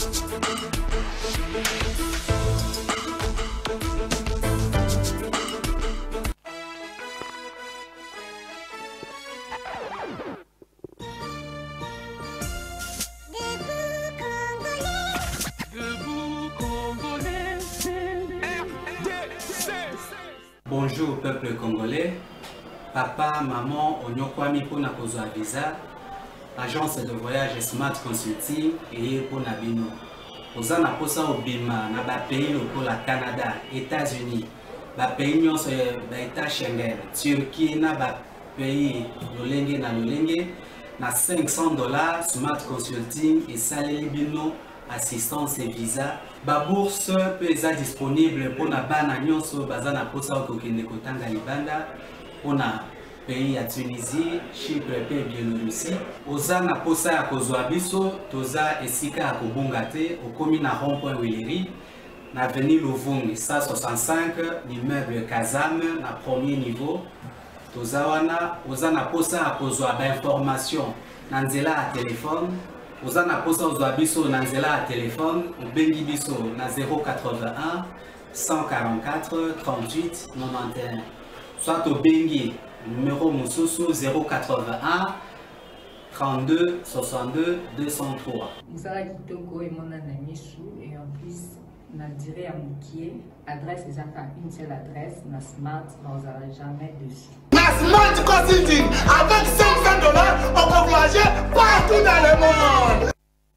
Bonjour peuple congolais, papa, maman, onyokwami pona kozwa visa, agence de voyage Smart Consulting et pona bino. Oza na posa obima na ba pays lokola Canada, États-Unis, ba pays nyonso ba État Schengen, Turquie na ba pays lolenge na $500 Smart Consulting et saleli bino assistance et visa. Ba bourse peut être disponible pour na bana nyonso bazana posa okokende kotanga libanda pour na pays ya Tunisie, Chypre et Biélorussie. Oza na posa ya kozwa biso toza esika ya kobunga te okomi na rond-point Willery na avenue Louvungi 165 l'immeuble Kazam na premier niveau. Toza wana oza na posa ya kozwa ba information na nzela ya téléphone. Oza na posa ozwa biso na nzela ya téléphone obengi biso na 081 144 38 91 soit obengi numéro mosusu 081 32 62 203. Msala kitoko emona na misu et en plus na dire ya mukie adresse ezaka une seule adresse na Smart n'osera jamais dessus. Na Smart Consulting avec $500 on peut voyager partout dans le monde.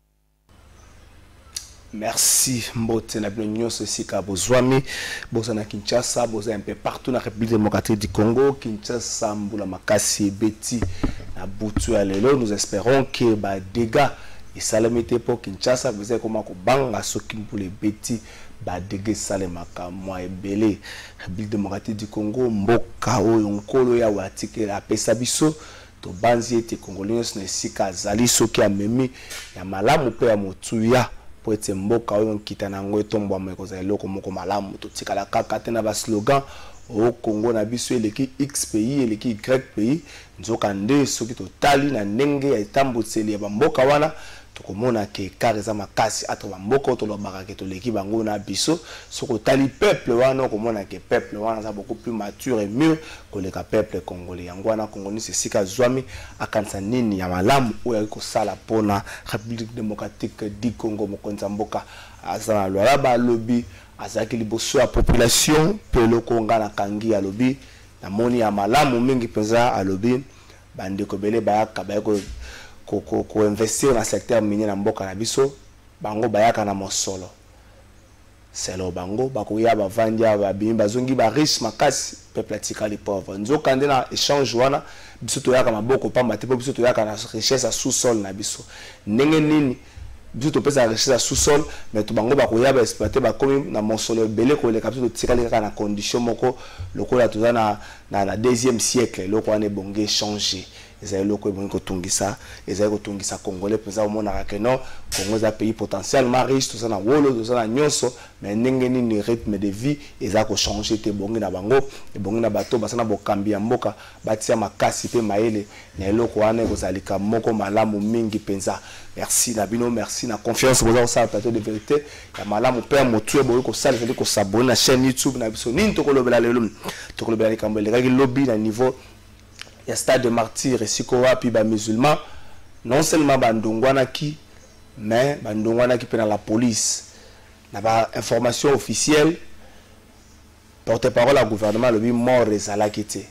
Merci mbote na bino nyonso esika bozwami boza na Kinshasa boza un peu partout na République démocratique du Congo Kinshasa mbula makasi beti na butu ya lelo nous espérons que ba dégâts et salamité pour Kinshasa vous avez comment ko banga soki mbula beti ba dégâts salemaka moi ebele République démocratique du Congo mboka oyo nkolo ya watike la pesa biso to banzi ete congolais na esika azali soki amemi ya malamu pe ya motuya pour être mboka oyo nkita nango etombo amekoza eloko moko malamu totikala kaka te na ba slogan au Congo na biso eleki X pays eleki Y pays nzoka nde soki totali na ndenge ya etambutseli ya bamboka wana tokomona ke kareza makasi atra bamboka to lobaka ke toleki bango na biso soko tali peuple wana komona ke peuple wana za beaucoup plus mature et mieux que le peuple congolais yango wana congolais c'est sika zwami akanisa nini ya malamu oyo kosala pona République démocratique du Congo mokonza mboka azana lwala ba lobby azaki liboso ya population pelo konga na kangi ya lobby na moni ya malamu mingi penza a lobby bandeko bele bayaka bayako ko investir na secteur minier na mboka na biso bango bayaka na mosolo selo bango bakoya bavandia babimi bazongi ba riche makasi peuple atikali pauvre nzoka nde na échange wana biso toyaka maboko pamba te biso toyaka na richesse à sous-sol na biso ndenge nini biso topesa richesse à sous-sol mais to bango bakoya ba exploiter bakomi na mosolo belé ko le kapito tikali kaka na condition moko lokola toza na deuxième siècle loko ane bonge changer ezali loko ebongi kotungisa ezali kotungisa congolais penza omona ka non Congo est un pays potentiellement riche tout ça na wolo tout ça na nyonso mais ndenge nini rythme de vie ezali ko changer te bongi na bango ebongi na bato basana bokambi ya mboka batia makasi pe maele na eloko wana kozalika moko malamu mingi penza. Merci na bino, merci na confiance boza osala plateau de vérité ya malamu pe motu eboyi ko sala ko s'abonner na chaîne YouTube na biso nini tokolobela lelo tokolobela likambo lekaki lobby na niveau ya stade de martyr esiko wapi ba musulman non seulement bandongwana ki mais bandongwana ki pe na la police na ba information officielle porte-parole à gouvernement lobby mort ezalaki te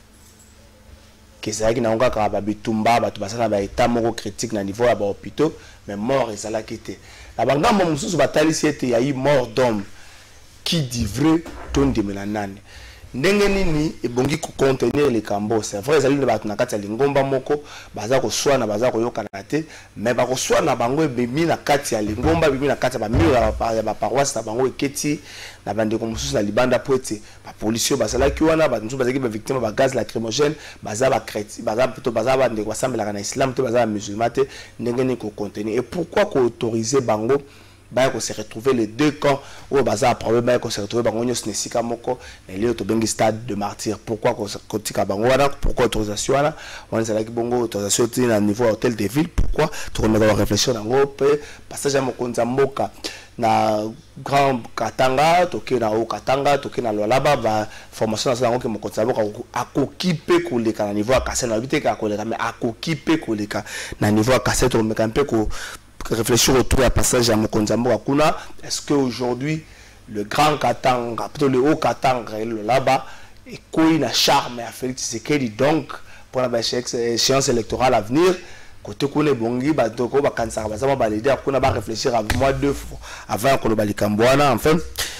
kezalaki na ngaka ba bitumba bato basana ba état moko critique na niveau ya ba hôpitaux mais mort ezalaki te na bangambo mosusu batalisi ete ya yi mort d'homme qui dit vrai tondimela nani ndenge nini ebongi ko contenir les cambo c'est vrai ezali bato na kati ya lingomba moko baza ko swana baza ko yokana te mais ba ko swana bango ebimi na kati ya lingomba ebimi na kati ya ba mur ya ba paroisse na bango eketi na bande ko mususu na libanda poete ba policier basala ki wana ba nzu bazaki ba victime ba gaz lacrymogène baza ba chrétien baza plutôt baza ba ndeko basambela na islam te baza musulman te ndenge ni ko contenir et pourquoi ko autoriser bango bah se retrouver les deux camps où bazar problème bah se retrouver bango nyos nesika moko na leo to bengi stade de martyr. Pourquoi kotika bango wana, pourquoi autorisation wana on ezala ki bongo autorisation tina na niveau hôtel de ville, pourquoi to remettre réflexion nango pe passage ya mokonza mboka na Grand Katanga toke na o Katanga toke na Lwalaba ba formation na ngo ke mokonza mboka akokipe koleka na niveau ya kase na bité ka koleka mais akokipe koleka na niveau ya kase to meka mpe ko réfléchir autour du passage à Mokonzambo Akuna. Est-ce qu'aujourd'hui, le Grand Katanga, plutôt le Haut Katanga, là-bas, est quoi un charme à Félix Tshisekedi, donc, pour la échéance électorale à venir, côté Kone Bongi, Batoko, Bakansara, Bazama, Balide, Akuna va réfléchir à moi 2 fois avant que le Balikambouana, enfin.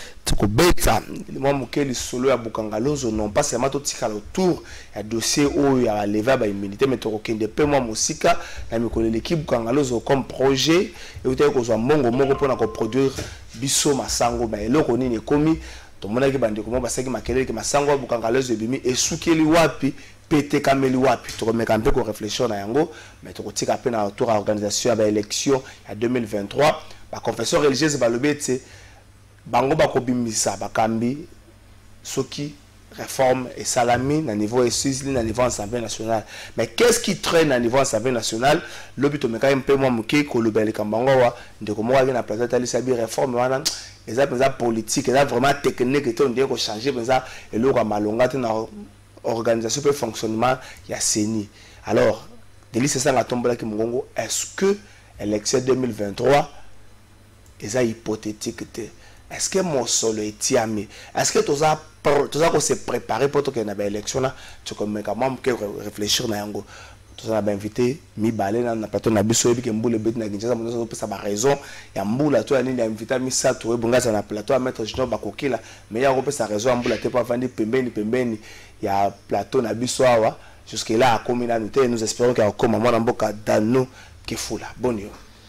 Moi, je solo à Bukangalozo, non pas seulement tout autour du dossier où il y a levé à immunité, mais tout de peu moi musika, l'équipe Bukangalozo comme projet, et vous avez que mongo pour produire biso masango, mais le qu'on est commis, tout le monde a dit comment parce que makelele que masango Bukangalozo bimi et soukeli wapi, pété kameli wapi, tu remets un peu qu'on réfléchit na yango, mais tu retires à peine autour à l'organisation à l'élection en 2023, la confession religieuse va le bête. Bango bakobimisa bakambi soki réforme et salami na niveau esisli na niveau Assemblée nationale. Mais qu'est-ce qui traîne à niveau Assemblée nationale? Le but meka un peu moins muké ko le bel kambango wa ndeko mo na plateau tali sabi réforme wana eza politique eza vraiment technique et on dit ko changer benza et le ko malonga na organisation et fonctionnement ya CENI. Alors délice ça na tombola ki mongo, est-ce que élection 2023 eza hypothétique? Est-ce que mon solo est tiamé? Est-ce que tout ça se préparer pour que na élection là, tu comme comment réfléchir na yango. Tout ça ba invité mi balé na plateau na biso ebi ke mbule bet na Kinshasa mo ça ba raison ya mbula to ani na invité mi sa to ebunga na plateau à mettre jino ba kokila mais ya ko sa raison mbula te pas vendre pembeni ya plateau na biso awa jusque là à communauté nous espérons qu'il y a comme mwana mboka dans nous qui foula bonio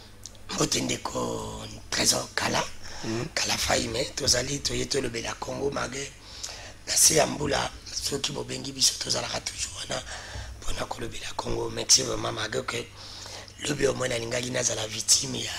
motendeko trésor kala kala faime tozali toyeto le bela Congo magé na se ambula soki bobengi biso tozala toujours na pona ko le bela Congo merci vraiment magé que le bio mona lingaki na zala victime ya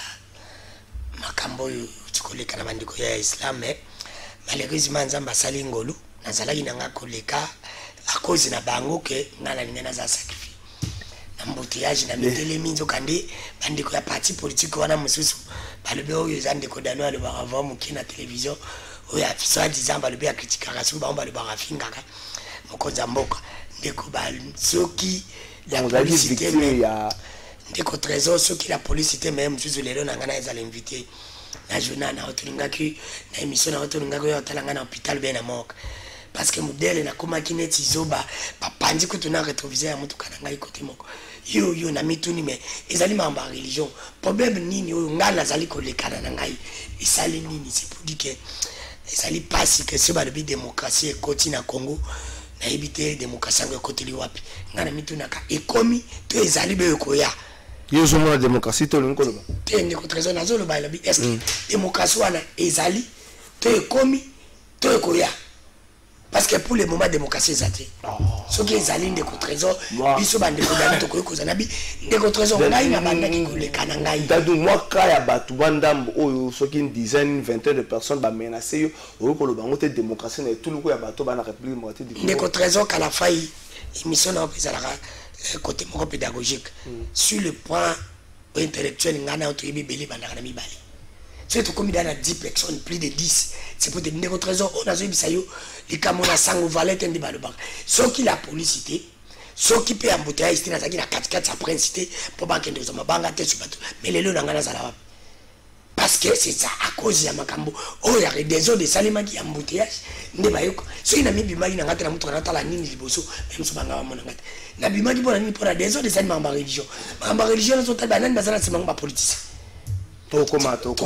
makambo tukoleka na bandiko ya Islam mais malheureusement nzamba sali ngolu nazalaki nanga koleka à cause na bango que ngana lingana za sacrifice embouteillage na mitele minzo kande bandiko ya parti politique wana mususu balobe oyo zande ko dano alo ba avant mukina télévision oyo afisa dizamba balobe ya kritikaka so ba balobe ba fingaka mokonza mboka ndeko ba soki la publicité ya ndeko trésor soki la publicité même mususu lelo na ngana ezala invité na journal na otulingaki na émission na otulingaki yo talanga na hôpital bien na moka parce que modèle na koma kineti zoba papandi ko tuna rétroviseur ya mutu kana ngai côté moko yo na mituni mais ezali mamba religion problème nini oyo ngana zali kolekana na ngai isali nini c'est pour dire que ezali pasi que c'est ba de démocratie et côté na Congo na ebité démocratie ngo côté li wapi ngana mituna ka ekomi to ezali be ko ya yo zo mona démocratie to lo nkolo te ndeko trésor na zo lo ba la bi est-ce que démocratie wana ezali to ekomi to ekoya. Parce que pour le moment, la démocratie est atteinte. Ce qui est allé de trésor, ils sont bandés pour gagner tout ce nabi. De trésor, on a une bande qui coule les canangaï. D'adou moi quand ya batu bandam oh ce qui une dizaine, vingtaine de personnes ba menacer au ko le bango te démocratie na tout le ko ya batu ba na république démocratique du Congo. De trésor qu'à la faille émission na pesa la côté moko pédagogique sur le point intellectuel ngana otoyebi beli bana na mibali. C'est tout comme il y a 10 personnes, plus de 10. C'est pour te dire que trésor, on a vu ça, les camons sang valet et des balles. Ce qui la publicité, ce qui peut embouteiller, c'est qu'il y a 4 après cité pour banquer de ma banque à tête sur bateau. Mais les lots n'ont pas la parce que c'est ça, à cause de Makambo. Oh, il y a des eaux de Salima qui embouteillage. Ne va pas. Si il y a mis Bima, il y a un autre Natal, il y a Bosso, même si Banga Monangat. La Bima dit pour des eaux de Salima en religion. En religion, les autres bananes, c'est un politicien. Tokoma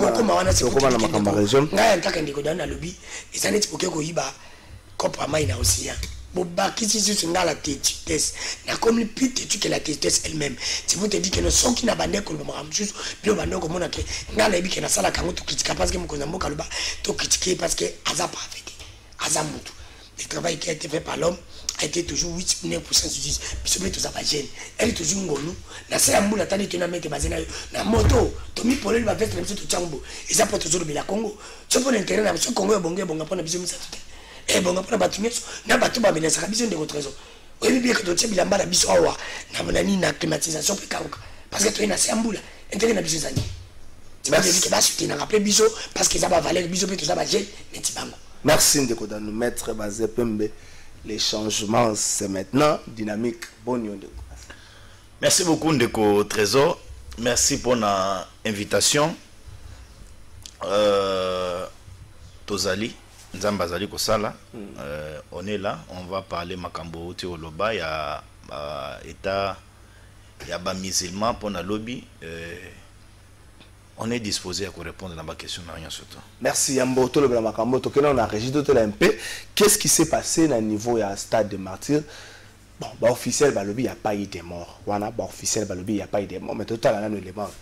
na makamba région ngaya ntaka ndiko dana lobi ezane tipoke ko yiba kopa mai na aussi boba kisi sur ngala test na comme le pite tu que la test elle-même si vous te dit que ne sont qui na bande ko ba mchusu bio bande ko mona ke ngala ibike na sala kango to critique parce que mkonza mboka loba to critiquer parce que aza pas fait aza mutu le travail qui a été fait par l'homme a été toujours 8-9% sur biso tout ça va gêne elle toujours ngolu na c'est amour la tani tena mete bazena na moto Tomi Polo va faire même tout Tchambo. Et ça peut toujours le Congo. Tu peux l'intérêt dans ce Congo, bon, pour la vision de ça. Et bon, pour la bâtiment, n'a pas tout bas, mais ça a besoin de votre raison. Oui, bien que tu aies bien la biso awa, n'a pas climatisation pour Kaouka. Parce que tu es nassé en boule, intérêt dans la biso zani. Tu vas dire que tu as rappelé biso, parce que ça va valer biso, mais tout ça va gérer, mais tu vas. Merci Ndeko de nous mettre basé Pembe. Les changements, c'est maintenant dynamique. Bon Ndeko. Merci beaucoup Ndeko Trésor. Merci pour l'invitation. Tozali, Nzambazali Kosala. On est là, on va parler Makambo Théoloba. Il y a État, il y a des musulmans pour le lobby. On est disposé à répondre à ma question. Surtout. Merci Yambo. On a régi un peu. Qu'est-ce qui s'est passé au niveau du stade de martyr? Bon, bah officiel, bah lobby, il n'y a pas eu de morts. Voilà, bah officiel, bah lobby, il n'y a pas eu de morts. Mais total, on a les morts.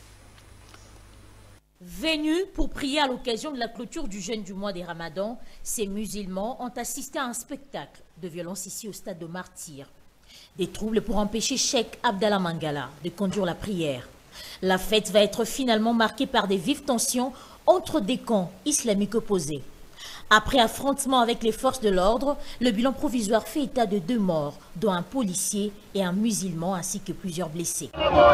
Venus pour prier à l'occasion de la clôture du jeûne du mois des Ramadans, ces musulmans ont assisté à un spectacle de violence ici au stade de martyr. Des troubles pour empêcher Cheikh Abdallah Mangala de conduire la prière. La fête va être finalement marquée par des vives tensions entre des camps islamiques opposés. Après affrontement avec les forces de l'ordre, le bilan provisoire fait état de 2 morts, dont un policier et un musulman ainsi que plusieurs blessés.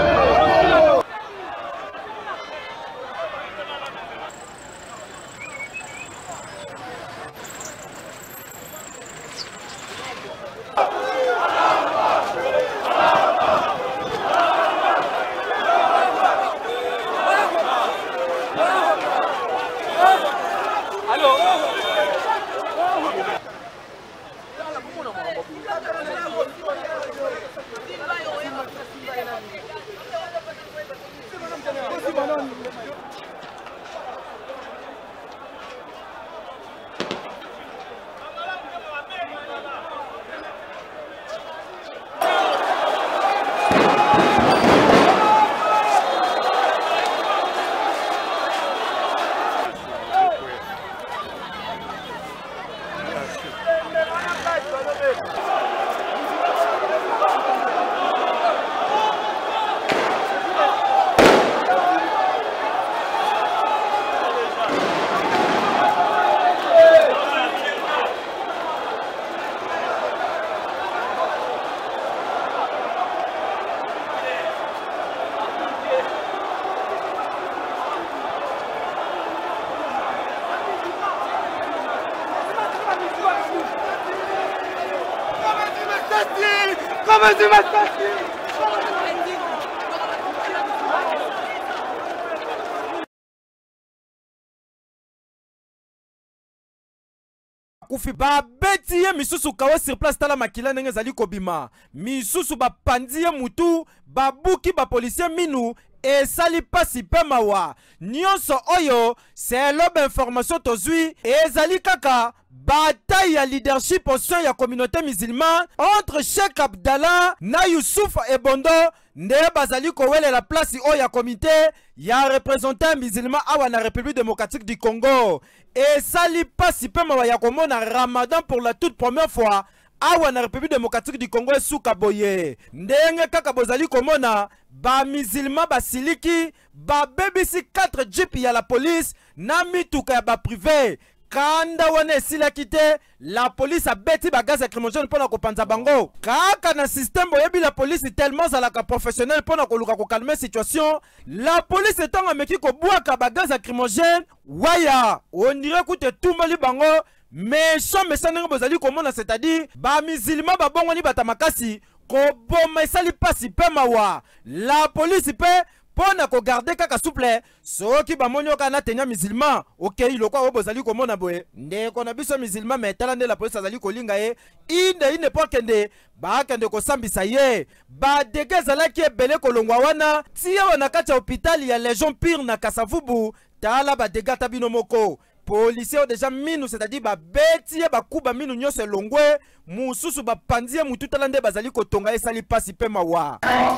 Kufi ba beti ye misusu kawa sur place tala makila ndenge zali kobima misusu ba pandiye mutu ba buki ba policier minu et sali pasi pe mawa nyonso oyo c'est lobe information tozui et zali kaka bataille ya leadership au sein ya communauté musulmane entre Cheikh Abdallah na Youssouf Ebondo nde bazali kowele la place o ya comité ya représentant musulman awa na République démocratique du Congo et sali pasi pe mawa ya komona Ramadan pour la toute première fois awa na République démocratique du Congo esuka boye ndenge kaka bozali komona ba musulman basiliki ba bebisi 4 jeep ya la police na mituka ya ba privé kanda wana esilaki te la police a beti ba gaz lacrymogène pona kopanza bango kaka na système boyebi la police tellement zalaka professionnel pona koluka ko calmer situation la police etant ameki ko bwaka ba gaz lacrymogène waya on dirait que te tumali bango méchant ndenge bozali komona c'est-à-dire ba musulman ba bongoni batamakasi ko boma esali pasi pe mawa la police pe pona ko garder kaka souple soki ba monyoka na tenya musulman OK iloko o bozali komona boye ndeko na biso musulman mais talande la police azali kolinga ye ine pour kende ba kende ko sambisa ye ba degeza ki ebele kolongwa wana tia wana kati ya hôpital ya Légion Pire na Kasavubu tala ba degata bino moko policiers ont déjà minu, c'est-à-dire ba beti ba kuba minu nyose longwe mususu ba panzie mutu talande bazali kotonga esali pasi pe mawa.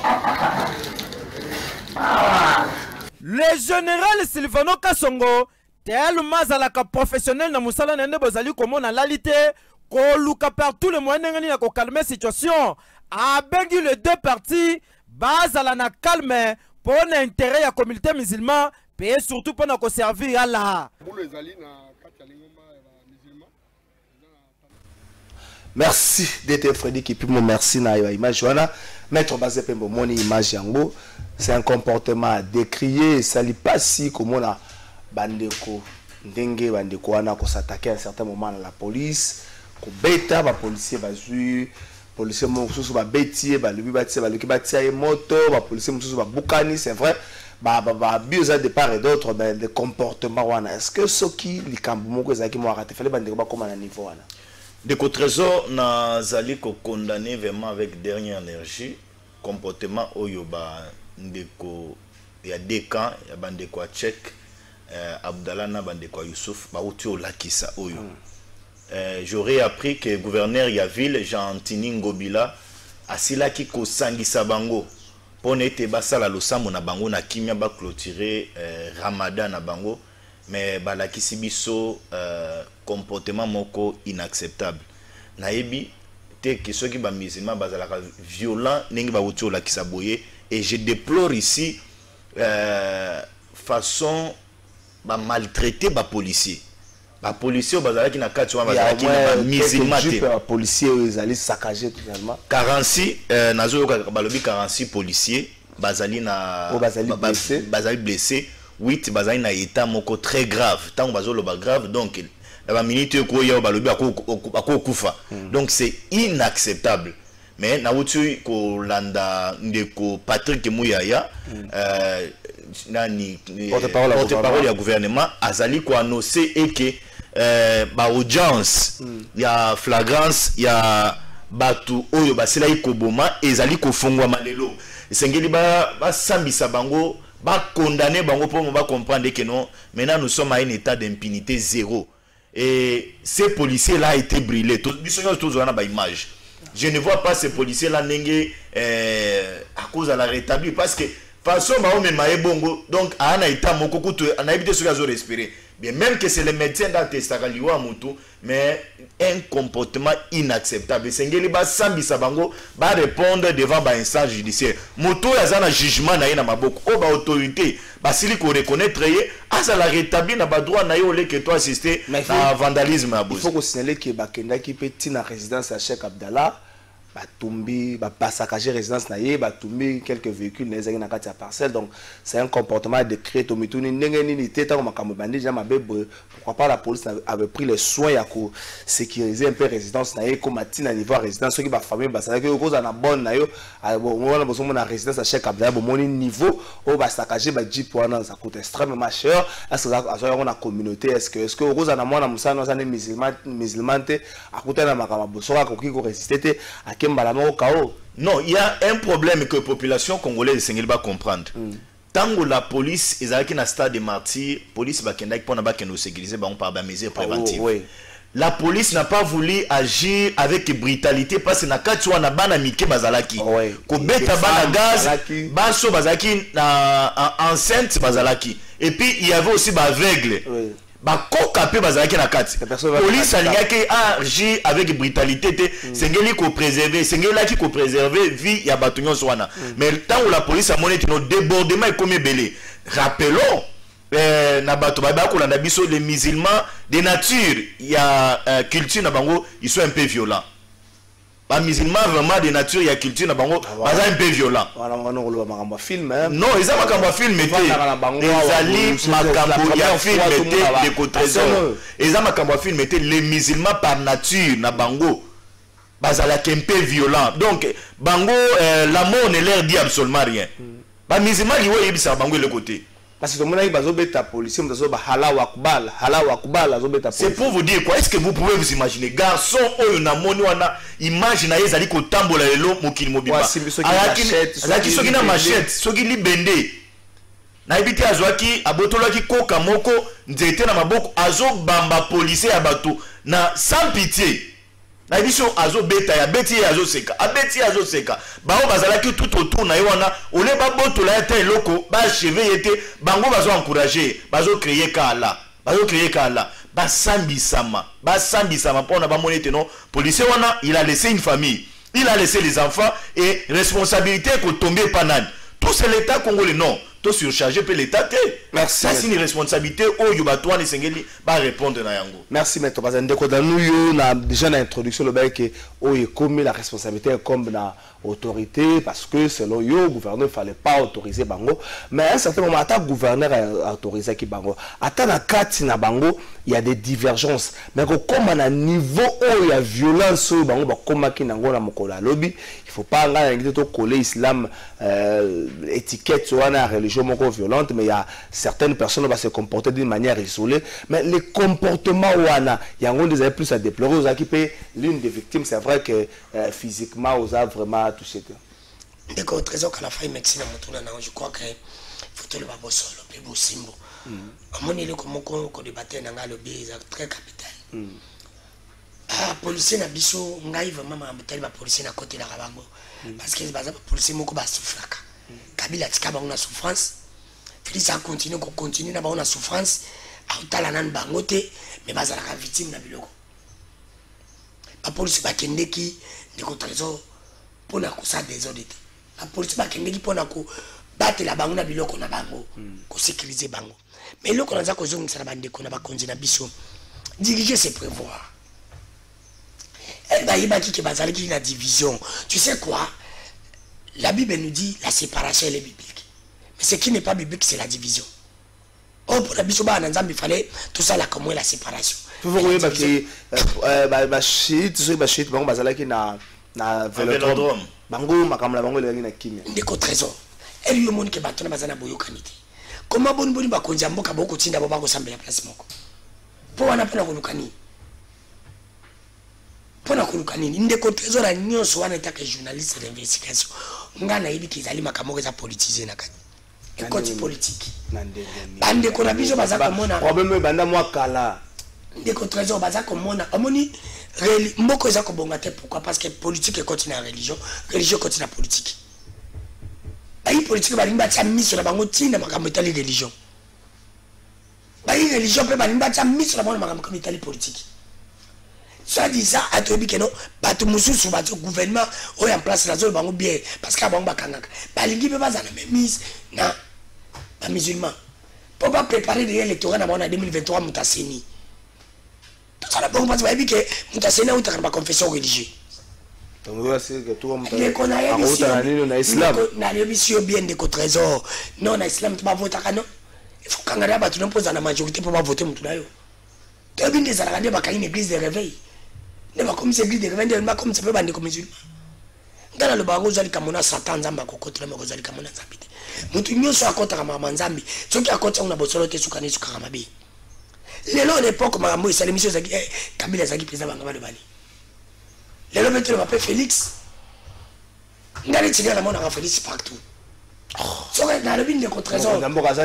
Le général Silvano Kasongo tellement zalaka professionnel na musala nende bazali komona lalité ko luka partout le moyen ngani na ko calmer situation a bengi les deux parties bazala na calme pour l'intérêt de la communauté musulmane, et surtout pour nous servir à Allah. Merci d'être Freddy qui peut me merci na image wana maître basé pembo moni image yango c'est un comportement à décrier ça li pas si comme on a bandeko ndenge bandeko wana ko s'attaquer à un certain moment à la police ko beta ba policier bazui policier mo susu ba betier ba lubi batia ba luki batia e moto ba policier mo susu ba bukani c'est vrai ba bios de part et d'autre ben des comportements wana est-ce que soki likambo moko ezaki mo arrêter fallait bandeko ba comme na niveau wana. De Trésor na zali ko condamné vraiment avec dernière énergie comportement oyoba ndeko ya deux camps ya bandeko a Tchèque Abdallah na bandeko Youssouf ba uti o lakisa oyo. J'aurais appris que gouverneur ya ville Jean-Antini Ngobila asilaki ko sangisa bango ponete basala losambo na bango na kimia ba clôturer Ramadan na bango mais balakisi biso comportement moko inacceptable nayebi te que ceux qui ba musulman bazalaka violent ningi ba wuti la kisaboye et je déplore ici façon ba maltraiter ba policier bazalaki na kati wa bazalaki na musulman te ba policier ezali saccagé totalement 46 nazo yoka balobi 46 policiers bazali na bazali blessé 8 bazali na état moko très grave tant bazolo ba grave donc la minute ko ya balobi akokufa donc c'est inacceptable mais na wutu ko landa ndeko Patrick Muyaya nani porte-parole ya gouvernement azali ko annoncer et que ba audience ya flagrance ya batu oyo basela ikoboma ezali ko fongwa malelo esengeli ba sambisa bango ba condamner bango pour ba comprendre que non maintenant nous sommes à un état d'impunité zéro et ces policiers là été brûlés tous on a ba image je ne vois pas ces policiers là n'engé à cause de la rétablir parce que façon ba o même bongo donc à un état moko kutu on a évité ce qu'ils ont respirer bien même que c'est les médecins d'Atestakaliwa Mutu mais un comportement inacceptable sengeli ba sambisa bango ba répondre devant ba instance judiciaire Mutu yazana jugement na ina maboko o ba autorité ba sili ko reconnaître ye asa la rétablir na ba droit na yo le que toi assister à vandalisme à Bozi. Il faut qu'on signale que ba kenda ki petit na résidence à Cheikh Abdallah ba tumbi ba saccager résidence na ye ba tumbi quelques véhicules na ezaki na kati ya parcelle donc c'est un comportement de créer to mituni ndenge nini teta ko makambo bandi jama bebe pourquoi pas la police avait pris les soins ya ko sécuriser un peu résidence na ye comme atina niveau résidence ceux qui ba famille ba ça que cause na bonne na yo on a besoin na résidence à Cheikh Abdallah bon mon niveau au ba saccager ba jeep wana ça coûte extrêmement cher est-ce que on a communauté est-ce que cause na mona musana ça musulman te akuta na makambo bosoka ko ki ko résister te non, il y a un problème que la population congolaise va comprendre. Tant que la police est à un stade de martyr, la police va sécuriser par des mesures préventives. La police n'a pas voulu agir avec brutalité parce que na kati wana bana mike bazalaki. Ko beta bana gaz, baso bazalaki enceinte bazalaki. Et puis il y avait aussi ba aveugle. Ba kokapé bazalaki na kati police alingaki agir avec brutalité te sengeli ko préserver sengeli ko préserver vie ya bato nyonso wana mais tant où la police a monné no débordement et comme belé rappelons na bato ba ko landa biso les musulmans de nature ya culture na bango ils sont un peu violents. Les musulmans vraiment de nature et de culture na bango baza un peu violent. Non, ils ont makambo film été. Ils makambo ya film été de Trésor. Ils ont makambo film été les musulmans par nature na bango baza la un peu violent. Donc bango la mort ne leur dit absolument rien. Ba musulmans liwo yebisa bango le côté. Parce que c'est pour vous dire quoi. Est-ce que vous pouvez vous imaginer garçon oyo na moni wana image na yezali ko tambola lelo mokili mobimba alaki soki na machette soki libende na ibiti azwaki abotolaki koka moko nzete na maboko azo bamba policier ya bato na sans pitié na biso azo beta ya beti azo seka abeti azo seka bao bazalaki tout autour na yona ole ba botola ya te loko ba cheve yete bango bazo encourager bazo créer kala basambisama pona ba monete non policier wana il a laissé une famille il a laissé les enfants et responsabilité ko tomber panane tout c'est l'état congolais non to surchargé peut l'état merci ça c'est une responsabilité oyo batouane esengeli ba répondre na yango merci maître parce que ndeko danu yo na déjà na introduction le bail que oyo comme la responsabilité comme na autorité parce que selon yo gouverneur fallait pas autoriser bango mais à un certain moment ata gouverneur a autorisé ki bango ata na kati na bango il y a des divergences mais comme na niveau où il y a violence oyo bango ba komaki nango na mokola lobby il faut pas nga ngite to coller islam étiquette sur une religion moko violente mais il y a certaines personnes va se comporter d'une manière isolée mais les comportements wana yango des plus à déplorer aux qui l'une des victimes c'est vrai que physiquement aux a vraiment touché dès qu'au trésor qu'à la fin médecine je crois que faut te le babo solo pe bo simbo amoni le comme ko débattre na le biais très capital policier na biso ngai vraiment ma mutali ba policier na côté la rabango parce que baza policier moko ba souffraka kabila tika ba na souffrance Félix a continué na ba na souffrance autala nan bango te mais baza la victime na biloko ba policier ba kendeki ndeko trésor pona ko sa désordre la police ba kendeki pona ko batela bango na biloko na bango ko sécuriser bango mais loko na za ko zongisa na bande ko na ba konzi na biso diriger c'est prévoir elle va y battre qui bazali qui la division tu sais quoi la Bible nous dit la séparation elle est biblique mais ce qui n'est pas biblique c'est la division oh pour la biso ba na nzambi fallait tout ça là comme la séparation vous voyez ba ki ba shit so ba shit bango bazala ki na vélodrome bango makamla bango le na kimia ndeko trésor elle yo monde ke batona bazana boyokani te comment boni ba konja mboka boko tinda bo bako sambela place moko po wana pona kolukani pona kolukani ndeko trésor a nyonso wana etaka journaliste d'investigation ngana yibi kizali makamoko za politiser na kati ekoti politique bande ko na biso baza komona problème banda mwa kala ndeko trésor baza komona amoni mboko eza kobonga te pourquoi parce que politique ekoti na religion ekoti na politique bayi politique balingi batia miso na bango ntina makambo etali religion bayi religion mpe balingi batia miso na bango na makambo etali politique soit disant atoyebi keno bato mosusu bato gouvernement oyo en place nazolo bango bien parce que bango bakangaka balingi mpe baza na mémise na bamusulman mpo bapréparer de électorat na bango na 2023 moto aseni tozala bango mpasi bayebi ke moto aseni autaka na baconfession religieux nayebisi yo bien ndeko trésor non na islam to bavotaka no ifo kanga na bato no mpoza na majorité mpo bavote motu na yo toyebi nde ezalaka nde bakangi na église de réveil nde bakomisa église de réveil nde bakomisa mpe bandeko musulman nga naloba yango ozwa likambo na satan nzambe akokotela moko ozwa likambo na nzambe te motu nyonso akotaka makambo ya nzambe soki akoti yango na bosolo te esukana esukaka mabe lelo na époque makambo esalemisi ezalaki kabila ezalaki mpenza banga balobani lelo mpe toloba mpe félix nga netikala namonaka félix partout soki nalobi ndeko trésor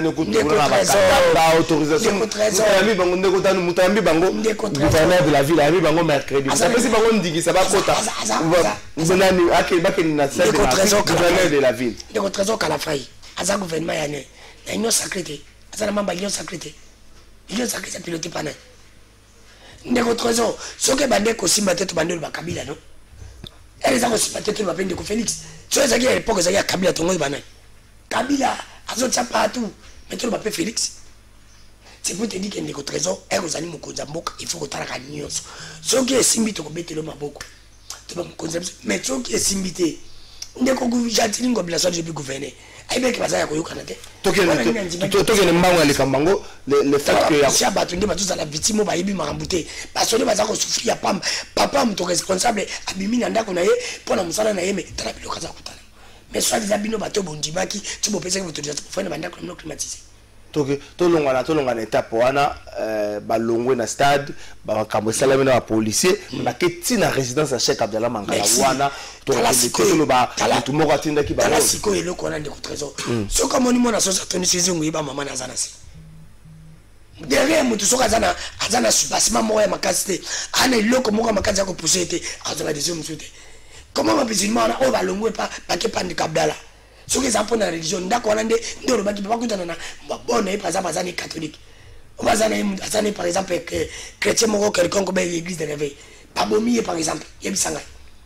mutambi bango gouverneur de la ville ayambi bango mercredi apesi bango ndikisa bakota bakeni na gouverneur de la ville ndeko trésor kalafai aza gouvernement ya ne na union sacré te aza na mamba union sacré te union sacré sa piloté pana ndeko trésor soki bande kosimba te to bande lo bakabila no ele eza kosimba te to lo bapende ko félix so ezaki ya époque ezaki ya kabila tongo banani kabila azotia partout mais to lo bape félix c'est pour te dire que ndeko trésor ekozali mokonzi ya mboka il faut kotalaka nyonso soki esimbi tokobetelo maboko to bamokonzi ya biso mais soki esimbi te ndeko gentili ngobila so depuis gouverner ayebeki baza ya koyokana te tokende mbango ya likambo yango le fait que ya bato nde bazozala victime bayebi makambo te basone baza kosufri ya pamba papa moto responsable abimi na ndako na ye mpo na mosala na ye me tala biloko aza kotala mais soit eza bino bato bondimaki ti bopesaki autorisation pofai na bandako na bino climatisé tolongana étape wana balongwe na stade bakambo esalami na bapolicier bake ntina résidence ya Cheikh Abdallah Mangala wana toloba motu moko atindaki tala sikoyo eloko wana ndeko trésor soki amoni mwana soso atoni sezingu yeba mama na aza na se derrière motu soki aza na subasima moko ya makasi te ana eloko moko ya makasi ya kopousse te azala desio mosusu te comment bamusulman wana oyo balongwe bake pandika Abdallah soki eza mpo na religion ndako wana nde olobaki bakutana na babona ye par exemple aza ne catholique oyo aza ne par exemple chrétien moko quelconque be église de réveil babomi ye par exemple yebisa ngai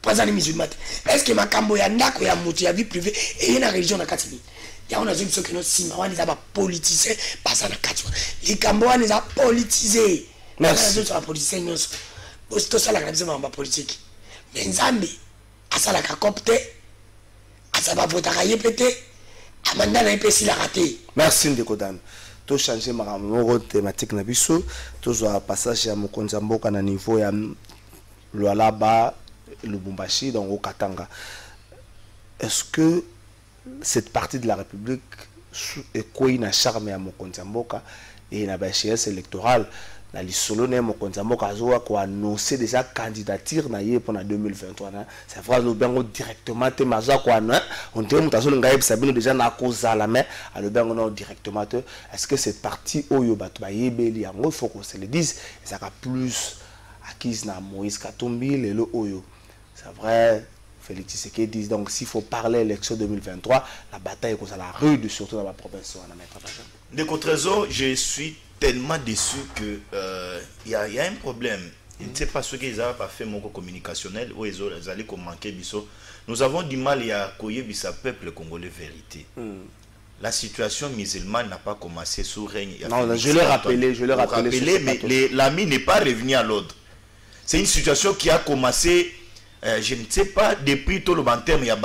Présent les musulmans. Est-ce que ma cambo ya ndako ya mutu ya vie privée et y a une religion na katini? Ya on a dit que nos simawa les a pas politisé, pas ça na katwa. Les cambo les a politisé. Merci. Sur la politique nous. Parce que ça la grande c'est politique. Mais Nzambi à ça la copte, à ça va voter à pété, à mandat na épesi la raté. Merci Ndekodam. To changer ma thématique na biso, to zo passage ya mokonza mboka na niveau ya Lualaba, Lubumbashi donc au Katanga. Est-ce que cette partie de la République est quoi une charme à mokonza mboka et une échéance électorale? La lisolo ne mokonza mboka azoa ko annoncer déjà candidature na yé pendant 2023 c'est vrai nous bengo directement te maza ko na on te mutazo ngaye sabino déjà na koza la mais le bengo non directement te est-ce que cette partie oyo bato ba yebeli yango faut qu'on se le dise ça a plus acquise na Moïse Katumbi le oyo c'est vrai Félix Tshisekedi donc s'il faut parler élection 2023 la bataille est la rude surtout dans la province on a mettre de Cotrésor je suis tellement déçu que y a un problème. Je ne sais pas ce qu'ils n'ont pas fait mon communicationnel ou ils allaient manquer biso. Nous avons du mal à accueillir ce peuple congolais vérité. La situation musulmane n'a pas commencé sous règne. Non, je l'ai rappelé, mais l'ami n'est pas revenu à l'ordre. C'est une situation qui a commencé, je ne sais pas, depuis tout le bon terme, il y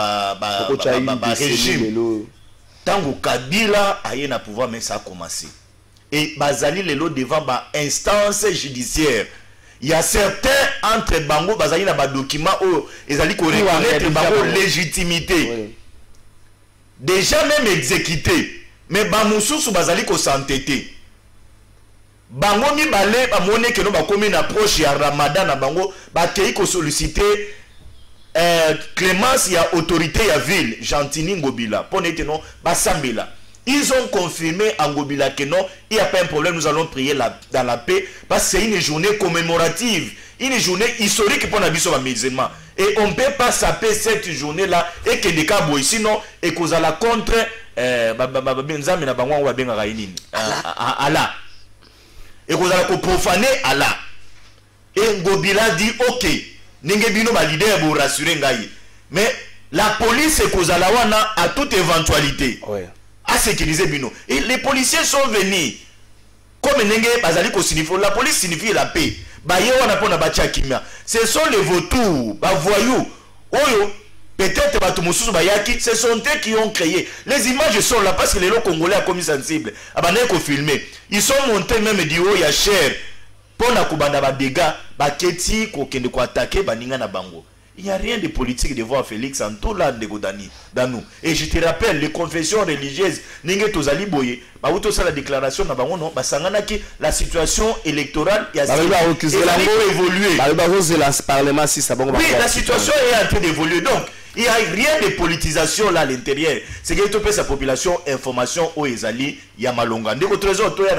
a régime. Tant que Kabila a eu un pouvoir, mais ça a commencé. Et Bazali Lelo devant ba instance judiciaire. Il y a certains entre Bango Bazali na ba document où ils allaient reconnaître Bango légitimité. Oui. Déjà même exécuté. Mais Bamoussou sous Bazali ko s'entêter. Bango mi balé ba moné que nous ba comme une approche ya Ramadan na Bango ba kei ko solliciter clémence ya autorité ya ville Gentini Ngobila pour n'être non ba Sambela. Ils ont confirmé en Ngobila que non, il n'y a pas un problème, nous allons prier dans la paix, parce que c'est une journée commémorative, une journée historique pour les musulmans. Et on ne peut pas saper cette journée-là, et que des cas, sinon, et qu'on a la contre, Allah. Et qu'on a profané Allah. Et Ngobila dit, ok, Nengebino va leader pour rassurer Ngaï. Mais la police, est qu'on a la wana à toute éventualité. Ouais. À sécuriser Bino. Et les policiers sont venus. Comme la police signifie la paix. Ce sont les vautours, les voyous. Peut-être ce sont eux qui ont créé. Les images sont là parce que les Congolais ont commis sensible. Ils sont montés même du haut, il y a cher. Pour la dégâts, il n'y a rien de politique devant Félix en tout là dans nous. Et je te rappelle, les confessions religieuses, la déclaration, la situation électorale a évolué. Oui, la situation est en train d'évoluer. Donc, il n'y a rien de politisation là à l'intérieur. C'est que tu sa population, information, au Ezali, Yamalonga. De votre trésor, toi,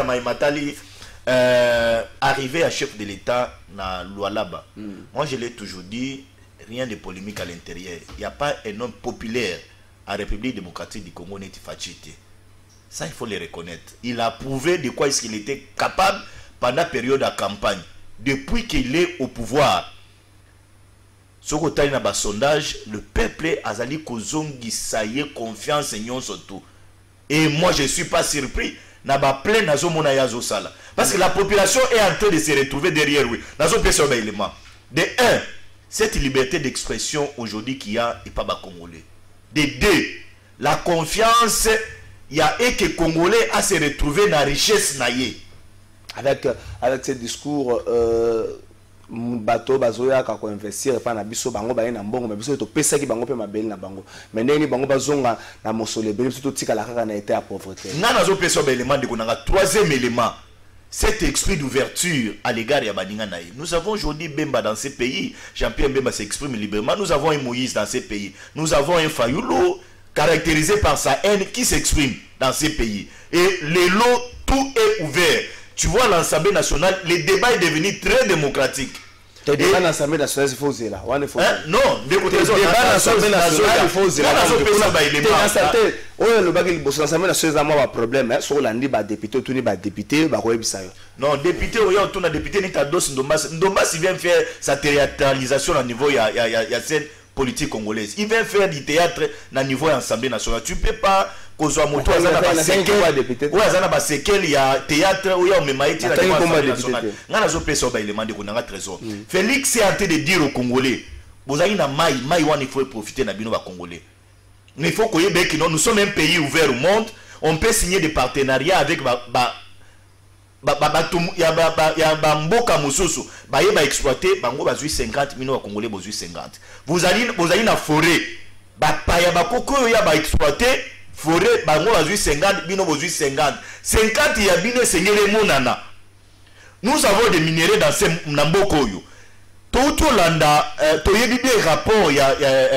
arrivé à chef de l'État, na Lualaba. Moi, je l'ai toujours dit. Rien de polémique à l'intérieur. Il n'y a pas un homme populaire à la République démocratique du Congo n'est fachité. Ça, il faut le reconnaître. Il a prouvé de quoi est-ce qu'il était capable pendant la période de campagne. Depuis qu'il est au pouvoir. Ce côté dans le sondage, le peuple a zali kozongi saye confiance en surtout. Et moi, je ne suis pas surpris. Plein nazo mona yazo sala. Parce que la population est en train de se retrouver derrière lui. Nazo pesa ba élément. De un, cette liberté d'expression aujourd'hui qu'il y a n'est pas congolais. De deux, la confiance, il y a et que Congolais a se retrouvé dans la richesse naïe. Avec ce discours, bateau bazoya kako investir pas na biso bango ba na mbongo mais biso to pesa ki bango pe mabeli na bango mais ndeni bango bazonga na mosole beli biso to tika la kaka na été à pauvreté. Na nazo pesa ba élément de konanga troisième élément. Cet esprit d'ouverture à l'égard de Baninga Naï. Nous avons aujourd'hui Bemba dans ces pays. Jean-Pierre Bemba s'exprime librement. Nous avons un Moïse dans ces pays. Nous avons un Fayoulo caractérisé par sa haine qui s'exprime dans ces pays. Et les lots, tout est ouvert. Tu vois l'Assemblée nationale, le débat est devenu très démocratique. Tu débat dans l'Assemblée nationale, il faut zéla. Non, débat dans l'Assemblée nationale, il faut zéla. L'Assemblée nationale, il y a un problème. Sur l'année, il y a député, tout le monde député, non, député, il y a un député, Ndombas, il vient faire sa théâtralisation au niveau, il y a cette politique congolaise. Il vient faire du théâtre au niveau de l'Assemblée nationale. Tu ne peux pas... Il y a théâtre où il y a trésor. Félix est en train de dire aux Congolais, vous avez il faut profiter de nos Congolais. Mais il faut que nous sommes un pays ouvert au monde. On peut signer des partenariats avec exploiter 50 millions de Congolais. Vous allez dans la forêt, exploiter forêt, bango bazui 50, bino bazui 50. 50 ya bino sengele monana. Nous avons des minéraux dans ce Namboko yo. Tout landa, toyebi des rapports ya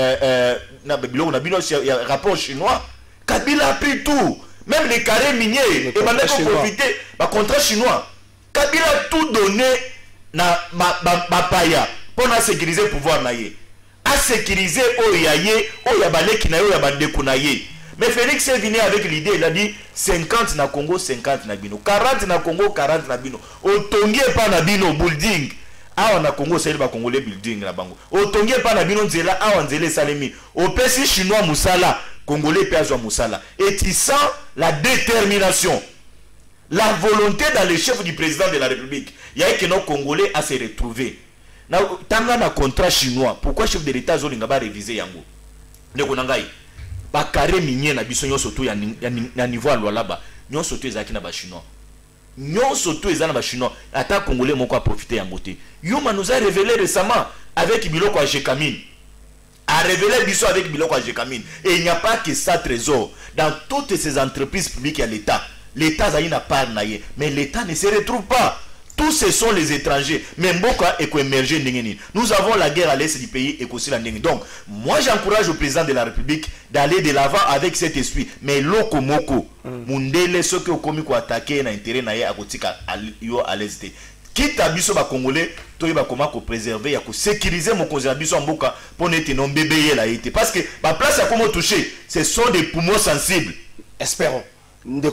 rapport chinois. Kabila a pris tout, même les carrés miniers et maintenant qu'on profiter ba contrat chinois. Kabila a tout donné na paya pour na sécuriser le pouvoir naie. A sécuriser oyaye, oyabaleki na yo ya bandeko naie. Mais Félix est venu avec l'idée, il a dit 50 na Congo, 50 na Bino, 40 na Congo, 40 na Bino. Otongi pas na Bino building. Ah na Congo c'est le Congolais building na bango. Otongi pas na Bino nzela, ah nzela salemi. Au PC chinois musala, Congolais peazo musala. Et tu sens la détermination, la volonté dans le chef du président de la République. Il y a que nos Congolais à se retrouver. Na tanga na contrat chinois. Pourquoi chef de l'État zolinga ba réviser yango? Ndeko nangai. Ba carré minier na biso nyo soto ya niveau à Lualaba nyo soto ezaki na ba chinois nyo soto ezana ba chinois ata congolais moko a profiter ya moté Yuma nous a révélé récemment avec biloko à Jekamine a révélé biso avec biloko à Jekamine et il n'y a pas que ça trésor dans toutes ces entreprises publiques à l'état a une part naie mais l'état ne se retrouve pas. Tous ce sont les étrangers. Mais Mboka est émergé. Nous avons la guerre à l'est du pays et aussi la Ndenge. Donc, moi j'encourage au président de la République d'aller de l'avant avec cet esprit. Mais loko moko, mundele ceux qui ont commis quoi attaquer na intérêt na ya akotika à l'est. Quitte à biso ba congolais, to ba comment ko préserver ya ko sécuriser mon conseil biso Mboka pour n'être non bébé la été. Parce que ma place à comment toucher, ce sont des poumons sensibles. Espérons. La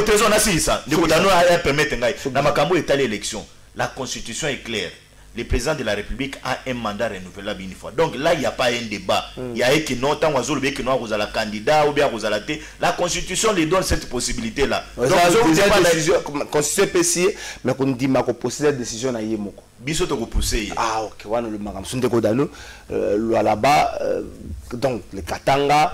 constitution est claire. Le président de la République a un mandat renouvelable une fois. Donc là, il n'y a pas un débat. Il y a que non, tant que non, vous allez candidat ou bien vous allez. La constitution lui donne cette possibilité-là. Donc, la constitution est spéciale, mais on dit que possède la décision à Yemoko. Ah, ok. On le magam. Là-bas, donc, le Katanga,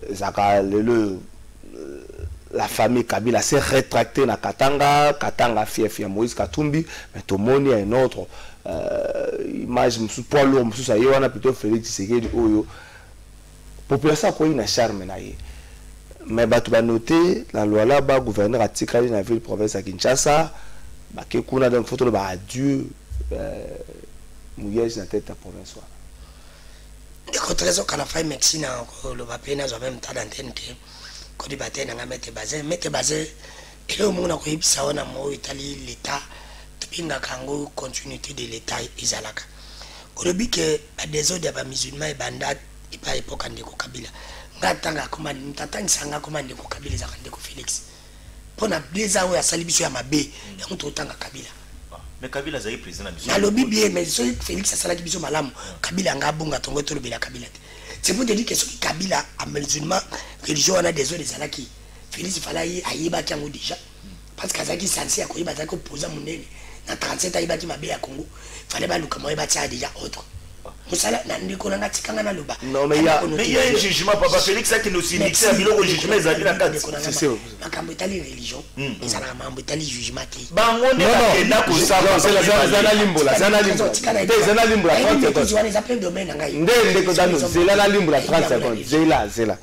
la famille Kabila s'est rétractée dans Katanga. Katanga fier Moïse Katumbi, mais tout le monde y a une autre image. Poids lourd, ça y est, on a plutôt Félix Tshisekedi. Population a une charme. Mais tu vas noter, la loi là-bas, gouverneur a tiré dans la ville province à Kinshasa, qui a donc photo de adieu, mouillage dans la tête de la province. Les raison qu'à la fin, Mexique, le papier n'a même pas d'antenne. Quand il battait dans la mettre basé, et le monde a eu ça on a moi Italie l'état depuis la Congo continuité de l'état Isalaka. Au début que des autres des musulmans et bandat et pas époque en déco Kabila. Ngatanga commande m'tatang sanga commande déco Kabila za déco Félix. Pour na deux ans à salibiso ya mabe et on totanga Kabila. Mais Kabila za président na lobby bien mais so Félix asala biso malamu Kabila ngabonga tongo to lobela Kabila. C'est pour te dire que ce Kabila a musulman religion on a des autres qui Félix fallait ayiba kango déjà parce que Zaki censé akoyiba Zaki poser mon nez na 37 ayiba ki mabe ya Congo fallait ba luka moyeba tia déjà autre musala na ndiko na tikanga na loba non mais il y a un jugement papa Félix qui nous signifie un biloko jugement ezali na kati c'est makambo itali religion ezala mambo itali jugement ki bango ne bakenda ko savoir c'est la zana limbola zana limbola 30 secondes tu vas les appeler domaine ngai ndeko dano zela limbola 30 secondes zela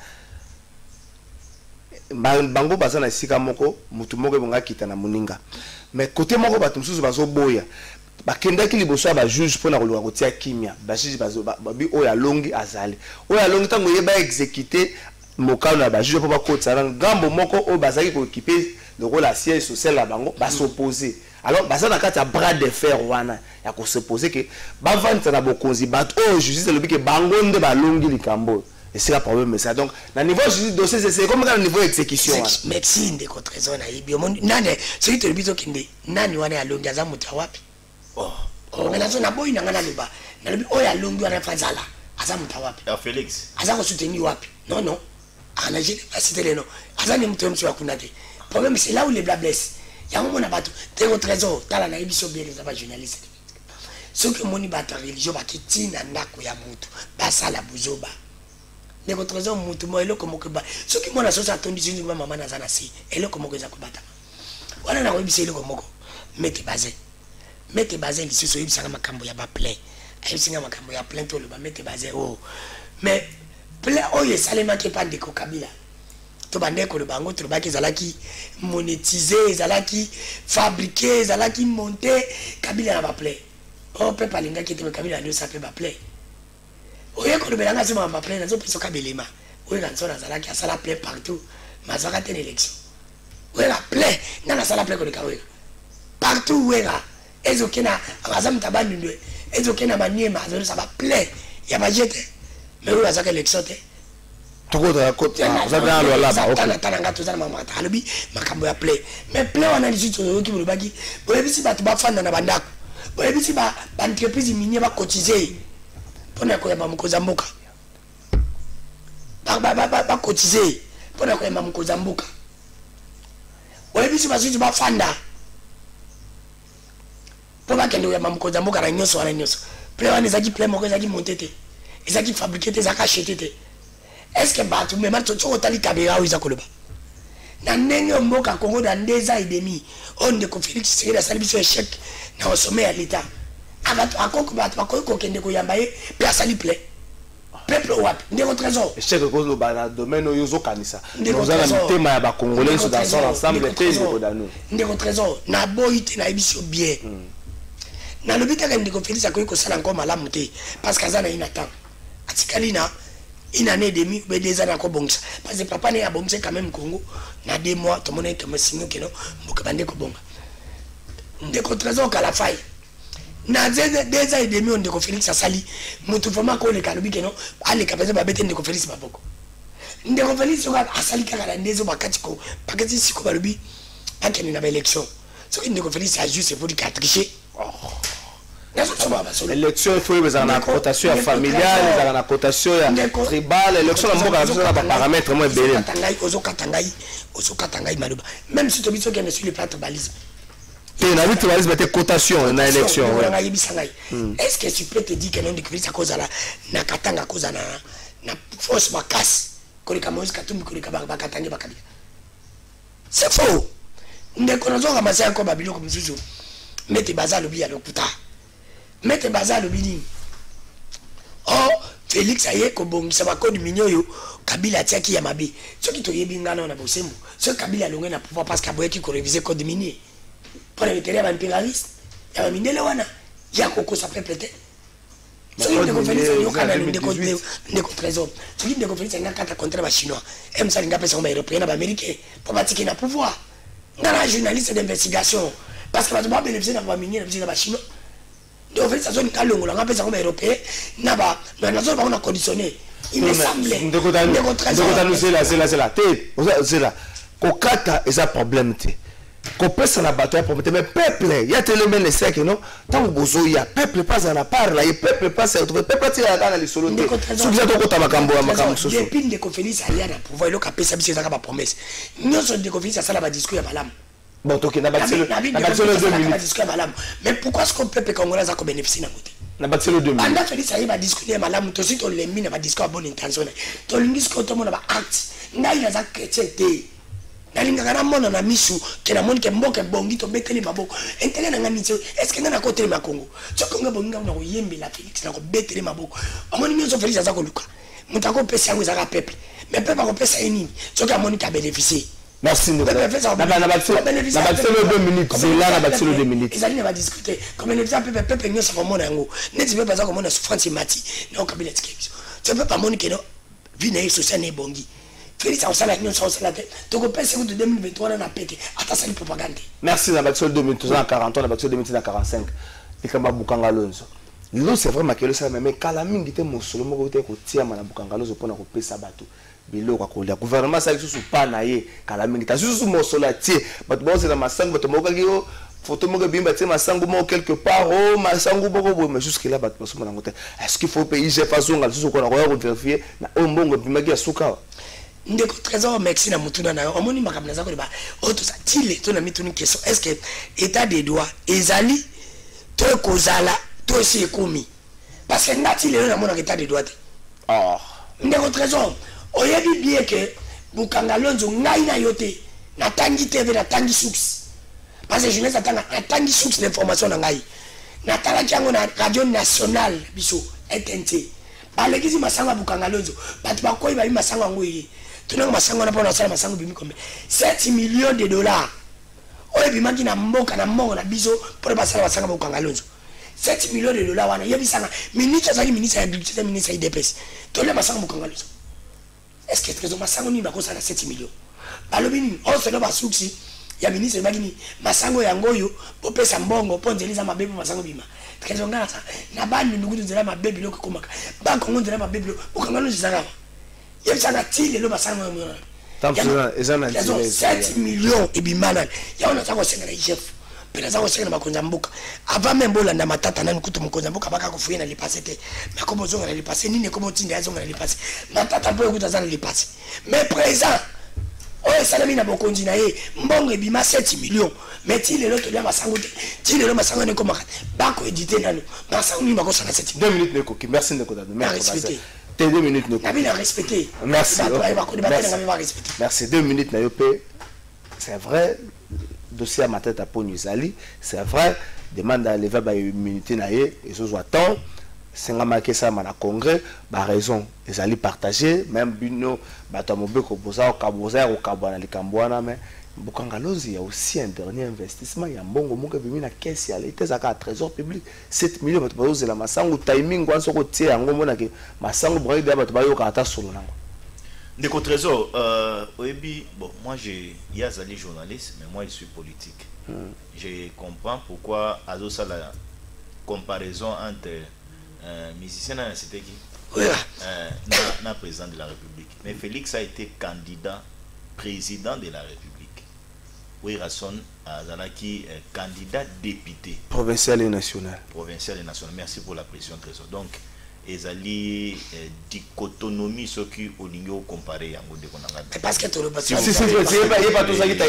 bango baza na sika moko mutu moko bonga kita na muninga mais côté moko bato mususu bazo boya bakendaki liboso ba juge pona koluka kotia kimia ba juge bazo babi oya longi azali oya longi tango yeba exécuter mokano na ba juge po ba kotsa na ngambo moko o bazaki ko équiper le rôle à siège social la bango ba s'opposer. Alors baza na kati ya bras de fer wana ya ko s'opposer que ba vanta na bokonzi ba o justice le bi que bango nde ba longi likambo. Et c'est le problème, ça. Donc, au niveau du dossier, c'est comme au niveau exécution. Merci, de contre raison. Nane, celui qui te dit qu'il nani wane a longi aza mutu wapi. Oh, on a zone boy na ngana luba. Na lubi o ya longi wana fazala. Aza mutu wapi. Félix. Aza ko soutenir wapi. Non non. Ana je pas citer les noms. Aza ni mutu mtu wakuna te. Problème c'est là où les blabless. Ya mona bato. De contre raison, tala na ebiso bien les aba journalistes. Ceux qui moni bata religion ba kitina ndako ya mutu. Basala buzoba. Ne contre mutu mo eloko mokoba soki mona sosa tondi zindi mama na zana si eloko moko za kubata wana na koyebisa eloko moko mete baze lisusu yebisa makambo ya ba plein ayebisa makambo ya plein to le ba mete baze oh mais plein oyo salema ke pa ndeko Kabila to bandeko le bango to ba ke zalaki monétiser zalaki fabriquer zalaki monter Kabila na ba plein oh pe palinga ki te Kabila ndio s'appelle ba plein. Oye ko belanga sima ba plein nazo piso kabelema oye na zona zalaki asala plein partout mazaka ten élection oye la plein na sala plein ko de kawe partout wera ezokena azam tabani ndwe ezokena maniema zona ça va plein ya ba jete mais oye azaka élection te toko ta côté za dans le là ba ok tananga to za mama ta alobi makambo ya plein mais plein wana lisu to ki bulubaki oye bisi batu ba fanda na bandako oye bisi ba entreprise minier ba cotiser pona ko yamba mukoza mbuka ba cotiser pona ko yamba mukoza mbuka oyebisi basuti ba fanda pona kende yamba mukoza mbuka na nyoso wana nyoso plein wana ezaki plein moko ezaki montete ezaki fabriquer te ezaki acheter te est-ce que batu me mato tsoko tali kabera oiza koloba na ndenge mboka Congo na 2 ans et demi on de ko Félix Tshisekedi asali biso échec na au sommet à l'état abatu akoko batu bakoko kende ko yamba ye pe asali plein peuple wapi ndeko trésor échec ko lo ba na domaine oyo zo kanisa nous allons tema ya ba congolais sur dans ensemble te ndeko danu ndeko trésor na boyite na ebiso bien na lobita ka ndeko Félix akoki ko sala encore malamu te parce que azana ina temps atikali na une année et demie ou 2 ans encore bongisa parce que papa ne a bongisa quand même Congo na 2 mois tout le monde est comme signe que non mboka bande ko bonga ndeko trésor kala faille na 2 ans et demi on ndeko Félix asali mutu vraiment ko le kalobi que non ale kapeza ba bete ndeko Félix baboko ndeko Félix ko asali kaka na ndezo bakati ko pakati siko balobi akeni na ba élection so ndeko Félix a juste pour dire tricher l'élection il faut y avoir une cotation familiale, une cotation tribale, l'élection a un paramètre moins belé. Même si tu as dit sur le plan tribalisme. Tu as dit que tribalisme était cotation dans l'élection. Est-ce que tu peux te dire que non de crise à cause de la katanga à cause de la force bacasse que les Camerounais katumbi que les Camerounais bakatanga bakabia. C'est faux. Ne connaissons pas masser encore Babylone comme Zouzou. Mettez bazar le billet à l'okuta. Mette bazar le bini. Oh, Félix aye ko bongisa bakoni minyoyo Kabila tiaki ya mabe. Ce qui to yebinga na bosembo. Ce Kabila longe na pouvoir parce qu'aboye ki ko réviser code minier. Pour les terrains impérialistes, ya ba minele wana ya koko sa peuple te. Ce qui de Félix yo kana de ko trésor. Ce qui de Félix nga kata contre ba chinois. Em sa nga pesa ba européen ba américain pour batiki na pouvoir. Ngana journaliste d'investigation parce que ba bénéficier na ba minier na ba chinois. De fait ça zone kalongo la ngapesa comme européen na ba na zone ba on a conditionné il me semble de c'est la tête c'est là kokata et ça problème té ko pesa na bateau problème mais peuple il y a tellement de sec non tant bozo ya peuple pas à la part là et peuple pas se retrouver peuple ti dans les solo té sous ça to makambo ya makambo soso depuis de conférence alia na pouvoir le kapesa bisi za ba promesse nyoso de conférence ça la ba discours ya malamu. Bon, ok, n'a pas le 2 minutes. Mais pourquoi est-ce qu'on peut congolais a bénéficié d'un côté? N'a pas le 2 minutes. Anda Félix aïe va discuter malam, toi si tu les mines va discuter à bonne intention. Tu l'ingis que tout le monde va acte. N'a il a ça chrétien té. N'a l'inga kana mona na misu, que na mona que mboka bongi to beteli maboko. Entele na ngani est-ce que na côté ma Congo? Tu konga bonga na ko yembe la Félix na ko beteli maboko. Amoni miso Félix aza ko luka. Mutako pesa yango za ka peuple. Mais peuple ko pesa nini? Tu ka moni ka bénéficier. Merci. N'a pas le 2 minutes. C'est là, n'a pas le 2 minutes. Ils allaient discuter. Comme les gens peuvent venir sur mon angle. Ne tu peux pas comment la souffrance est mati. Non, comme il est. Tu peux pas moniquer non. Vie n'est social n'est bongi. Félix a osala nyonso osala te tokopesa kutu 2023 na pete atasali propagande. Merci na bakso 2040 na bakso 2045 likamba bukanga lonzo. Lelo c'est vraiment que le ça mais kala mingi te mosolo moko te ko tia mana bukanga lonzo pona ko pesa bato. Bilo kwa kolia gouvernement ça susu pa na ye kala mingi ta susu mosolo atie bato bo na masango bato moko ki photo moko bimba tie masango moko quelque part oh masango moko mais jusque là bato boso na ngote est-ce qu'il faut payer j'ai façon ngal susu ko na ko vérifier na ombongo bimaki ya suka. Ndeko trésor merci na mutuna na omoni makamna za ko ba oto sa tile to na mituni question est-ce que état des droits ezali to kozala to si ekomi parce que ngati le na mona état des droits. Ah ndeko trésor oyebi bien que bukanga lonzo ngai na yote na tangi TV na tangi source parce que jeunesse atanga na tangi source l'information na ngai na tala kiango na radio nationale biso RTNC balekisi masanga bukanga lonzo batu bakoi ba masanga ngoyi tunanga masango na pona sala masango bimi kombe 7 millions de dollars oye bimaki na mboka na mongo na biso pour basala masanga bukanga lonzo 7 millions de dollars wana yebi sanga ministre azali ministre ya agriculture ministre IDPS tole masanga bukanga lonzo est-ce que trésor masango ni bako sala 7 millions balobi ni on se doit basuksi ya ministre bagini masango ya ngoyo popesa mbongo ponzeliza mabebi masango bima trésor ngata na bani ndugudu zela mabebi loko komaka ba kongo zela mabebi bukanga lonzo zala il y a un petit peu de 7 millions et bimana il y a un chef puis les gens na makonzambuka avant même bolanda matata nani kutu mkonzambuka baka kufuye na lipase te mais comme zonga na lipase nini comme tinga ya zonga na lipase matata po kutu za na lipase mais présent oye salami na bokonzi na ye mbongo ebima 7 millions mais ti lelo to ya masango te ti lelo masango ne komaka bako éditer nanu masango ni bako sana 7 2 minutes neko ki merci neko da merci 2 minutes neko na bien respecté merci merci 2 minutes na yo pe c'est vrai dossier à ma tête à Ponuzali c'est vrai demande à lever ba immunité na ye et so attend senga marqué ça na congrès ba raison les ali partager même bino bato mobeko boza okaboza okabwana likambwana mais Bukanga Lonzo, il y a aussi un dernier investissement. Il y a un bon moment que la caisse, il y a un trésor public. 7 millions de euros, la masango timing, quand on tient un moment que masango brûle d'abord, tu vas y avoir sur le nom. Déco trésor, bon, moi il y a des journalistes, mais moi je suis politique. Je comprends pourquoi Azo ça la comparaison entre musicien et c'était qui? Le président de la République. Mais Félix a été candidat président de la République. Oui, Rasson Azalaki, candidat député. Provincial et national. Provincial et national. Merci pour la pression, trésor. Donc, ezali dichotomie ce qui au niveau comparé à Ngode Konanga. Parce que tu le passes. Si, pas tout ça qui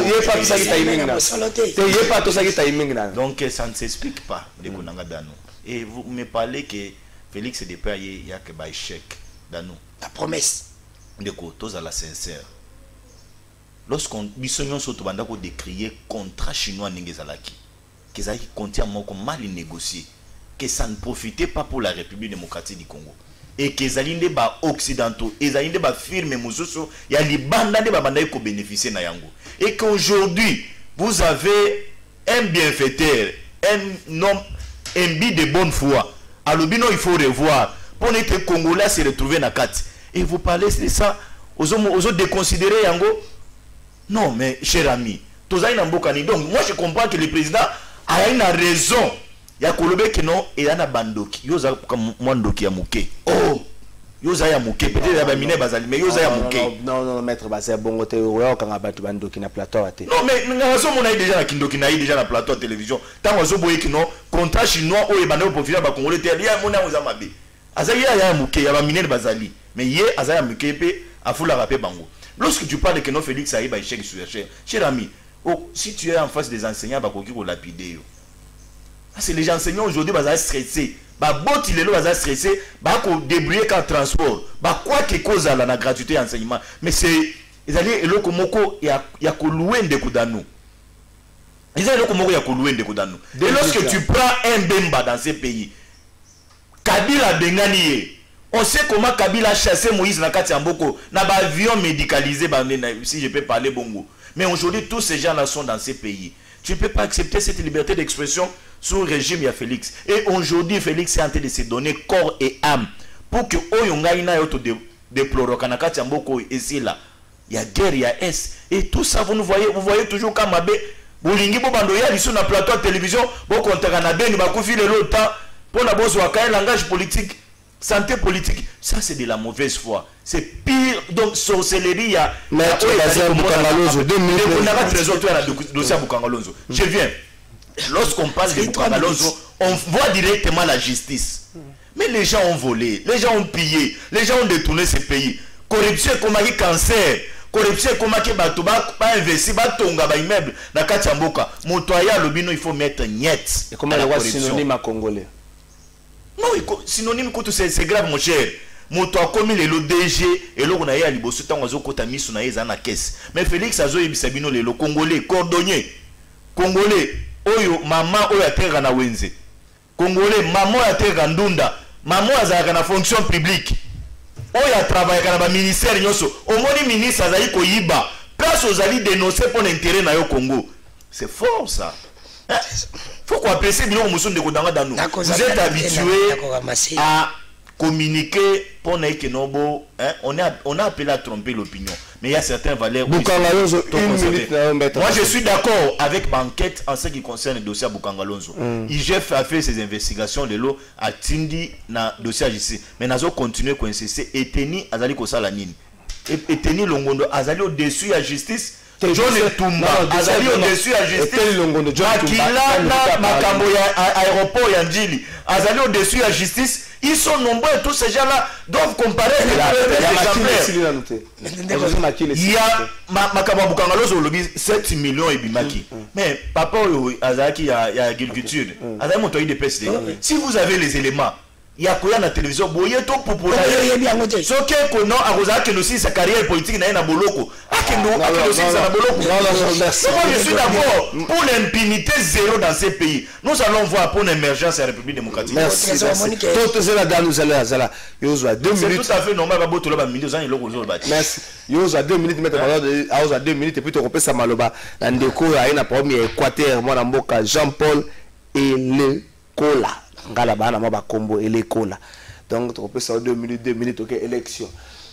t'a donc ça ne s'explique pas de Konanga Danou. Et vous me parlez que Félix Depay il y a que by chèque Danou. La promesse. De quoi tous à la sincère. Lorsqu'on bisognon surtout banda ko décrier contrat chinois n'engezalaki que ça contient moko mal négocié que ça ne profitait pas pour la République démocratique du Congo et que zalinde ba occidentaux et zalinde ba firme mususu ya libanda de babanda ko bénéficier na yango et qu'aujourd'hui vous avez un bienfaiteur un homme imbu de bonne foi à l'obino il faut revoir pour que les Congolais se retrouvent na carte et vous parlez de ça aux autres déconsidérer yango. Non, mais cher ami, donc moi je comprends que le président a une raison. Il y a Kolobe qui non, et il y a Bandoki. Il y a Bandoki à Mouké. Oh, il y a Mouké. Peut-être qu'il y a Miné Bazali, mais il y a Mouké. Non, maître Bazali, bon, tu as un Bandoki na plateau à non, mais nous avons déjà la Kindoki déjà na plateau à télévision. Tant que vous voyez que non, contrat chinois, ou Ebano pour finir par Congolais, il y a mon Azamabe. Azali, il y a Mouké, il y a Miné Bazali. Mais il y a Azaya Mouké, à Foula Rapé Bango. Lorsque tu parles que non Félix arrive à échec sur cher, cher ami, oh, si tu es en face des enseignants, bah qu'on lapider. C'est les enseignants aujourd'hui bah stressés, bah bot il est là bah stressé, bah qu'on débrouiller qu'en transport, bah quoi que cause à la gratuité enseignement, mais c'est ils allaient le komoko y a qu'on loin de Koudano. Ils allaient le komoko y a qu'on loin de Koudano. Et lorsque tu prends un Bemba dans ces pays, Kabila Bengani. On sait comment Kabila a chassé Moïse dans Katiamboko, dans un avion médicalisé, si je peux parler bongo. Mais aujourd'hui, tous ces gens-là sont dans ces pays. Tu ne peux pas accepter cette liberté d'expression sous le régime, il y a Félix. Et aujourd'hui, Félix est en train de se donner corps et âme pour que Oyongaïna déplorant kanakati amboko ici là. Il y a guerre, il y a S. Et tout ça, vous voyez toujours comme Abe. Boulingi Bobando, il y a sur le plateau de télévision. Bon, quand on a bien, il va confier le temps pour la bosse ou un langage politique, santé politique. Ça, c'est de la mauvaise foi. C'est pire. Donc, sorcellerie, il y a. Mais tu je viens. Lorsqu'on parle de Bukangalonzo, on voit directement la justice. Mais les gens ont volé, les gens ont pillé, les gens ont détourné ce pays. Corruption comme un cancer, corruption comme un bateau, pas investi, pas tonga, pas immeuble, na katiamboka. Montoya lobino, il faut mettre niet. Et comment la synonyme à congolais? Non, synonyme c'est grave mon cher. Moto a commis le DG et l'on a eu à liboso tant oiseau kota misu na yeza na caisse. Mais Félix Azo Ebisabino le congolais, cordonnier, congolais, oyo maman oyo a terre na wenze. Congolais, maman a terre ndunda, maman a na fonction publique. Oyo a travaillé dans le ministère nyoso. Au moins ministre azali ko yiba. Place aux alliés dénoncer pour l'intérêt na yo Congo. C'est fort ça. Faut qu'on apprécie bien au musu de kodanga dans nous. Vous êtes habitués à communiquer pour que nobo, hein, on a appelé à tromper l'opinion, mais il y a certaines valeurs. Moi je suis d'accord avec Banquette en ce qui concerne le dossier à Bukangalonzo. IGF a fait ses investigations de l'eau à Tindi na dossier ici, mais nous allons continuer à insister et tenir Azali Kosalanine et tenir Longondo Azali au-dessus de la justice. John Etumba Azali au-dessus de la justice. Akila Makambo aéroport Yandjili Azali au-dessus de la justice. Ils sont nombreux et tous ces gens-là doivent comparer les exemplaires. Il y a Makambo Bukangalonzo 7 millions et bimaki. Mais papa Azaki il y a agriculture. Azali montoyi de PSD. Si vous avez les éléments, il y a quoi dans la télévision boye to pour ce que kono Azaki aussi sa carrière politique na boloko. Je suis d'accord pour l'impunité zéro dans ces pays. Nous allons voir pour l'émergence de la République démocratique. Merci. C'est tout à fait normal. Merci. Yo a 2 minutes mettre à 2 minutes et puis tu repères ça maloba. Ndeko a une premier Équateur moi mboka Jean-Paul et le Kola. Ngala bana maba combo et le Kola. Donc tu repères ça 2 minutes OK élection.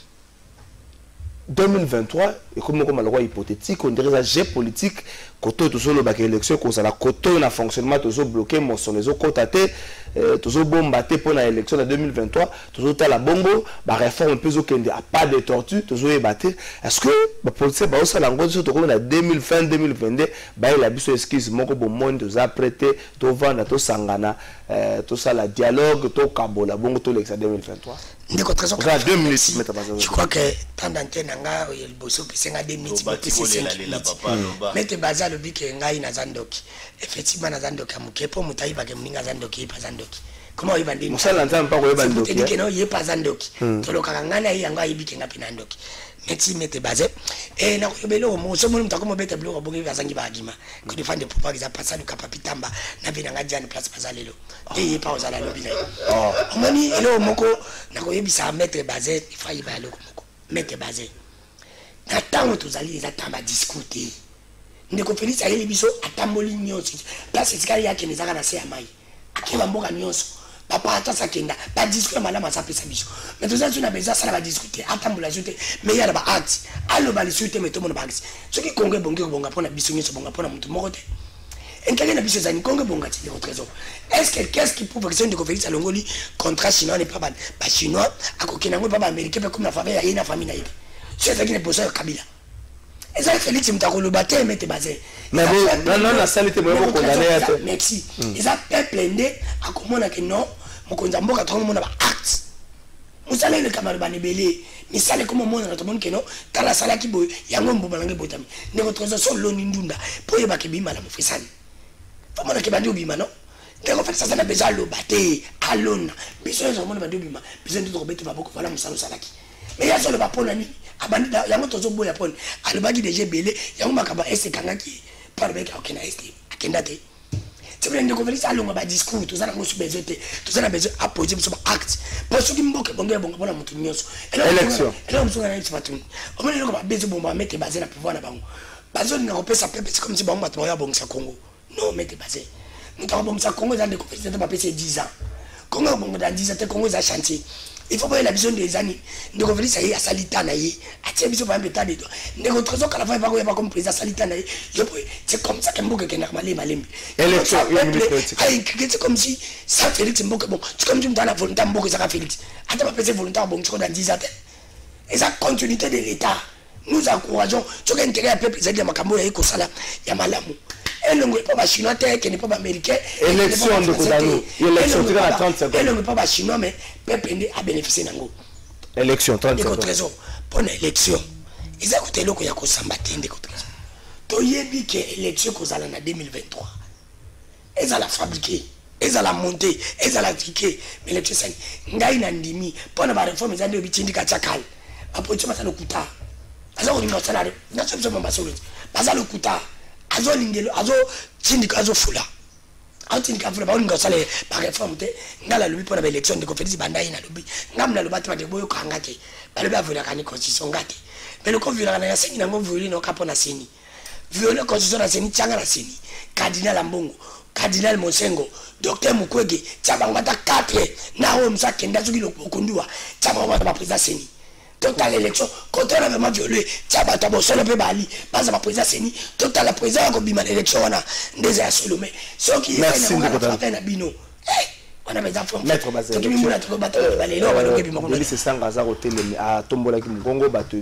2023 et comme la loi hypothétique on dirait ça j'ai politique côté tout solo bac élection cause la côté na fonctionnement tout bloqué mon son les autres côté tout bombarder pour la élection de 2023 tout la bongo ba réforme un peu okende a pas de tortue tout ébatté est-ce que ba politique ba ça la ngone surtout comme na 2022 ba il a biso excuse moko bon monde tout apprêté tout vendre tout sangana tout ça la dialogue tout kabola bongo tout l'élection 2023 2 minutes je crois que pendant nanga il bosso pisenga 2 minutes mais te baza le bike ngai na zandoki effectivement na zandoki amukepo mutai ba ke mninga zandoki pa zandoki comment il va dire musala nzamba pa ko yeba ndoki te dike no yepa zandoki to loka ngana yi anga yibike ngapi na ndoki meti mete baze et na ko belo mo so mo mutako mo bete blo bongi bazangi ba agima ko defande pour pas qu'ils passent le capapitamba na bina ngajani place bazalelo et yepa ozala lobi na oh moni elo moko na ko yebisa mete baze ifai ba loko moko mete baze na tango tozali za tamba discuter ndeko Félix ayeli biso atamboli nyonso place sikali yake nezaka na se ya mai akeba mboka nyonso papa atasa kenda ba discuter malama sa pesa biso mais tozali tuna beza sala ba discuter atambola jote mais ya ba acte allo ba discuter mais tomo na ba ce qui konge bonge bonga pona biso nyonso bonga pona mutu moko te enkele na biso zani konge bonga ti de trésor est-ce que qu'est-ce qui prouve que ndeko Félix alongoli contrat chinois n'est pas ba chinois akokena ngo ba américain pe comme la famille ya ina famille na yebe c'est qui ne pose pas Kabila. Et ça Félix Mtakolo baté mette basé. Mais non la salité moi ko condamner à merci. Ils a peuple ndé a komona que non mokonza mboka to mona ba acte. Musala le kamaro ba nebele. Ni sale comme mona to mona que non tala sala ki boy yango mbomba lange botami. Ne autorisation loni ndunda po yeba ke bima la mo fesani. Famona ke bandi obima non. Ndeko fait ça na besoin lo baté alona. Besoin zo mona bandi obima. Besoin de robete ba boko voilà musalo salaki. Mais ya solo ba pona ni abandi yango tozo boya pona alobaki déjà belé yango makaba ese kangaki par bec okena este akenda te c'est bien de converser alonga ba discours tout ça na ngosu bezete tout ça na besoin à poser sur acte parce que mboke bonga bonga pona mutu nyonso élection là on songa na tsipatu on mele ko ba besoin bomba mettre basé na pouvoir na bango bazo na kopesa pepe c'est comme si bango bato ya bongisa Congo non mettre basé nous ta bongisa Congo dans des compétitions ba pese 10 ans Congo bongo dans 10 ans Congo za chantier il faut pas la vision des années ndeko Félix ayi asalita na ye atie biso ba mbeta de ndeko Trésor kala fa pas comme président salita na ye c'est comme ça que Mboka ke na malembe élection c'est comme si ça Félix Mboka bon c'est comme si on a volonté Mboka ça Félix ata pas penser volonté bon tu dans 10 ans et ça continuité de l'état nous encourageons ce qui intérêt à peuple c'est makambo ya ikosala ya malamu et le pas chinois qui n'est pas américain élection de Kodano élection tu as 30 secondes et le pas chinois mais peuple a bénéficié nango élection 30 secondes Trésor pour l'élection ils a coûté loko ya ko sambaté ndeko Trésor to yebi que élection kozala na 2023 ils a la fabriquer ils a la monter ils a la triquer mais l'élection ça ngai na ndimi pour na réforme za ndio bitindi ka chakal après tu vas le kuta azo ko ninga salary na so mama solo baza le kuta azo lingelo azo tindika azo fula tindika fula ba ninga salary par réforme te ngala lobi pour na élection de conférence bandai na lobi ngamna lo batwa de boyo kanga ke bale ba vula kani constitution ngate mais le convient na seni na ngo vuli no kapo na seni violer constitution na seni changa na seni cardinal Ambongo cardinal Monsengo docteur Mukwege tshaba 4 na o msa kenda zuki lo kondua tshaba ba président seni total élection quand on a vraiment violé tshaba to bo solo pe bali baza ba président seni total la président ko bima élection wana ndeze ya Solomé so qui est na bino on a des enfants maître Bazel to kimi muna to bato balelo ba lokebi mo ko c'est sanga za hotel a tombola ki Mugongo bato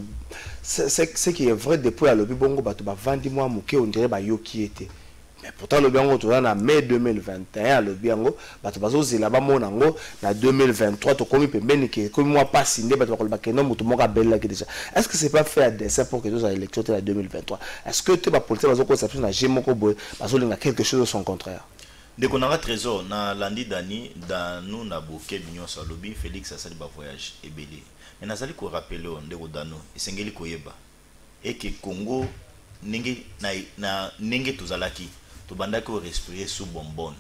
c'est qui est vrai depuis à lobi bongo bato ba vandi moi muke on dirait ba yo qui était mais pourtant le biango to na mai 2021 le biango bato bazo zela ba mona ngo na 2023 to komi pembeni ke komi moi pas signé bato ba ke no mutu moka bella ki déjà est-ce que c'est pas fait à dessein pour que nous à élection de 2023 est-ce que tu ba politique bazo ko ça na jemoko boy bazo linga quelque chose de son contraire de konanga Trésor na landi dani dans nous na boké bignon sa lobby Félix asali ba voyage ebélé mais nazali ko rappeler on de dano esengeli koyeba et que Congo nenge na nenge tozalaki to bandaki ko respirer sous bonbonne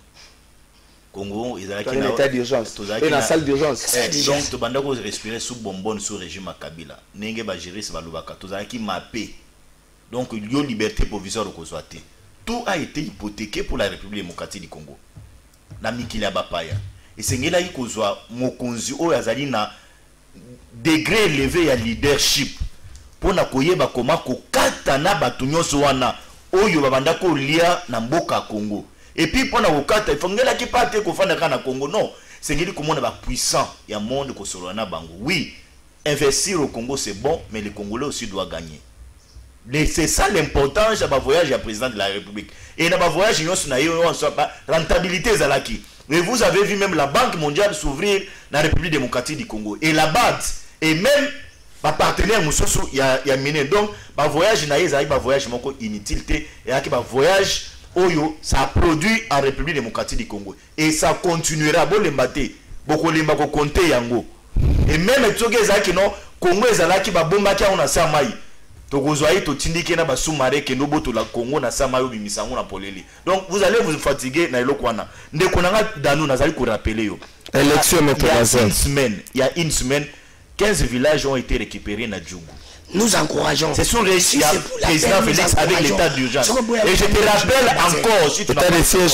Congo ezalaki na état d'urgence et na salle d'urgence donc to bandaki ko respirer sous bonbonne sous régime Kabila nenge ba gérer ba lobaka tozalaki mappé donc yo liberté provisoire ko soité. Tout a été hypothéqué pour la République démocratique du Congo. La mikili abapaya. Et c'est ngela ikozwa mokonzi o yazali na degré élevé ya leadership. Pour na koyeba koma ko kata na batu nyonso wana oyo babanda ko lia na mboka Congo. Et puis pour na kokata il faut ngela ki pate ko fanda kana Congo non. C'est ngeli komona ba puissant ya monde ko solana bango. Oui, investir au Congo c'est bon mais les Congolais aussi doivent gagner. C'est ça l'importance de voyage à président de la République. Et dans le voyage, il y a rentabilité zalaki. Mais vous avez vu même la Banque mondiale s'ouvrir dans la République démocratique du Congo. Et la BAD, et même ma partenaire Moussoussou, il y a miné. Donc, le voyage, il y a un voyage inutilité. Et un voyage, ça produit en République démocratique du Congo. Et ça continuera. Bon, les matés, beaucoup de gens compter yango. Et même les gens Congo, ils ont bomba qui ont samaï. Togozoaï to tindike na basumare ke no boto la Congo na samayo bimisango na poleli. Donc vous allez vous fatiguer na elokwana. Ndeko nanga danu nazali ko rappeler yo. Élection il y a une semaine 15 villages ont été récupérés na Djougou. Nous encourageons. C'est sur réussi président Félix avec l'état d'urgence. Et je te rappelle encore, si tu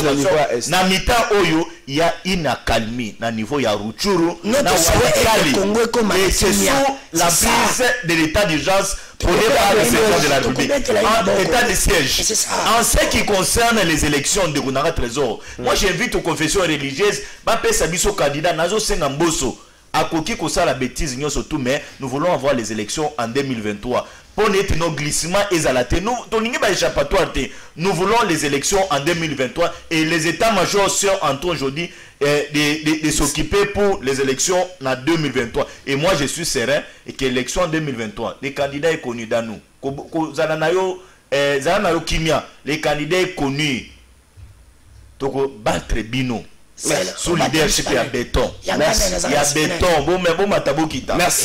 na mita oyo, il y a une accalmie na niveau ya Rutshuru, na Walikali. Et c'est sous la prise de l'état d'urgence pour les présidents de la République. En état de siège. En ce qui concerne les élections de Gunara Trésor, moi j'invite aux confessions religieuses, Bapé Sabiso candidat, Nazo Sengamboso. À Koki Kosa la bêtise, mais nous voulons avoir les élections en 2023. Pour notre nos glissements et zalaté, nous voulons les élections en 2023 et les états-majors sont en train aujourd'hui de s'occuper pour les élections en 2023. Et moi je suis serein et que l'élection en 2023, les candidats sont connus dans nous. Les candidats sont connus. Toko battre bino. Sous leadership il y a béton. Il y a béton. Bon matabokita. Merci.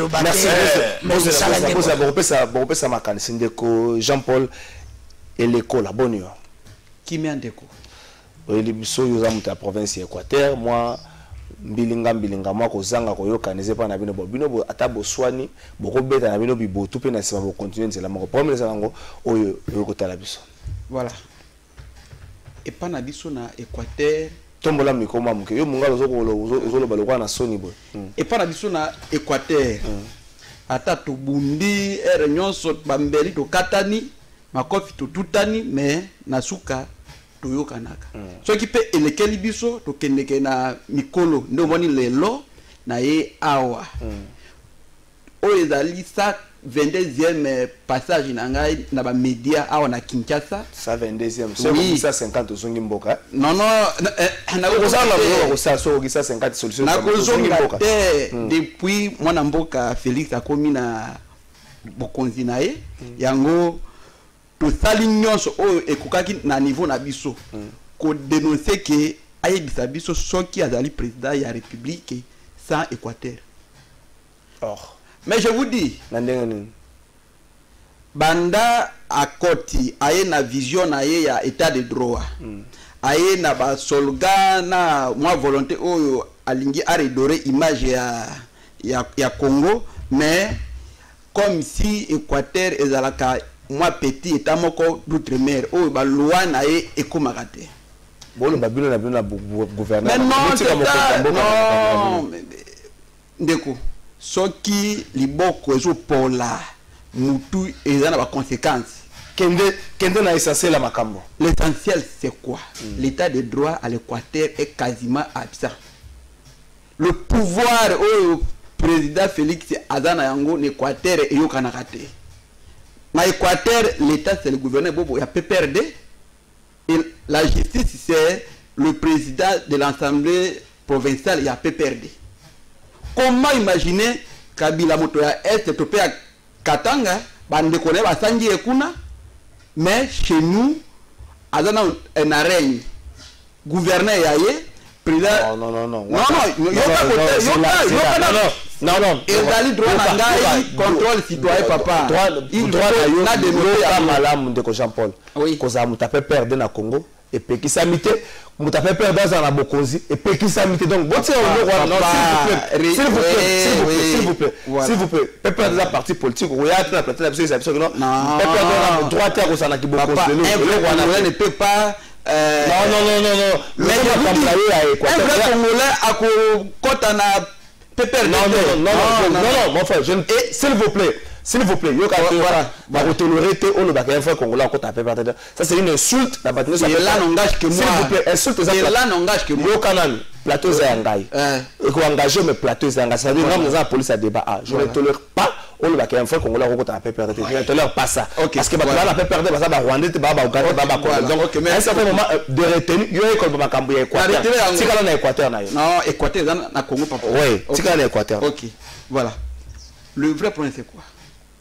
Merci. Jean-Paul et l'école la bonne. Qui m'y a déco? Il y a province Équateur. Moi, Bilinga, moi, Kozanga, Koyoka, n'est pas Nabino Bobino, Atabo Swani, Borobet, Nabino Bibo, tout pénal, ça va continuer. C'est la mort. Premier, c'est l'ango, Oyo, Talabiso. Voilà. Et pas Nabiso na Équateur. tombola mikoma muke yo munga ozoloba lokwa na soni boy et pas na biso na Équateur ata to bundi ere nyonso bambeli to katani makofi to tutani mais na suka to yokanaka soki pe elekeli biso to kendeke na mikolo ndo moni lelo na ye awa o ezali sa 22e passage na ngai na ba media awa na Kinshasa ça 22e c'est ça 50 zongi mboka non na kozala ko ça so ki ça 50 solution na zongi mboka depuis mwana mboka Félix akomi na bokonzi na ye yango to sali nyonso oyo ekokaki na niveau na biso ko dénoncer que ayebisa biso soki azali président ya république sans Équateur. Or mais je vous dis banda akoti aye na vision na ye ya état de droit aye na ba solga na moi volonté oyo alingi a redorer image ya Congo mais comme si Équateur ezalaka moi petit état moko d'outre-mer oyo ba loi na ye ekomaka te bolo babilo na bino na gouvernement non ndeko soki liboko ezopola mutu eza na ba conséquences kende na essentiel la makambo. L'essentiel c'est quoi? L'état de droit à l'Équateur est quasiment absent. Le pouvoir au président Félix Azana Yango l'Équateur est yokanakate. Dans l'Équateur, l'état c'est le gouverneur Bobo, il y a PPRD et la justice c'est le président de l'Assemblée provinciale, il y a PPRD. Comment imaginer Kabila Motoya Est topé à Katanga, bande connaît basangi ekuna, mais chez nous, Azana un arègne, gouverneur yaye, président. Non. Ezali droit na ngai contrôle citoyen papa. Il doit na dénoncer à malam de Jean-Paul. Koza mutape perdre na Congo et puis qui s'amité mutape perdre dans la Bokonzi et puis qui s'amité donc bon c'est s'il vous plaît peuple de la partie politique royale la plateau la non peuple droit terre au sana qui Bokonzi ne peut pas non mais un Congolais a kota na pepper non mon frère s'il vous plaît yo ka va tolérer te on ba un frère congolais ko taper par terre ça c'est une insulte la bataille ça là n'engage que moi s'il vous plaît insulte ça là n'engage que moi yo kanani plateau za ngai et ko engager mes plateaux za ngai ça veut dire non la police a débat je ne tolère pas on ba un frère congolais ko taper par terre je ne tolère pas ça parce que ba la pepper ça ba rwandais ba uganda ba donc à un certain moment de retenue yo ko ba makambo ya Équateur tikala na Équateur na yo non Équateur na Congo papa oui tikala na Équateur OK voilà le vrai point c'est quoi?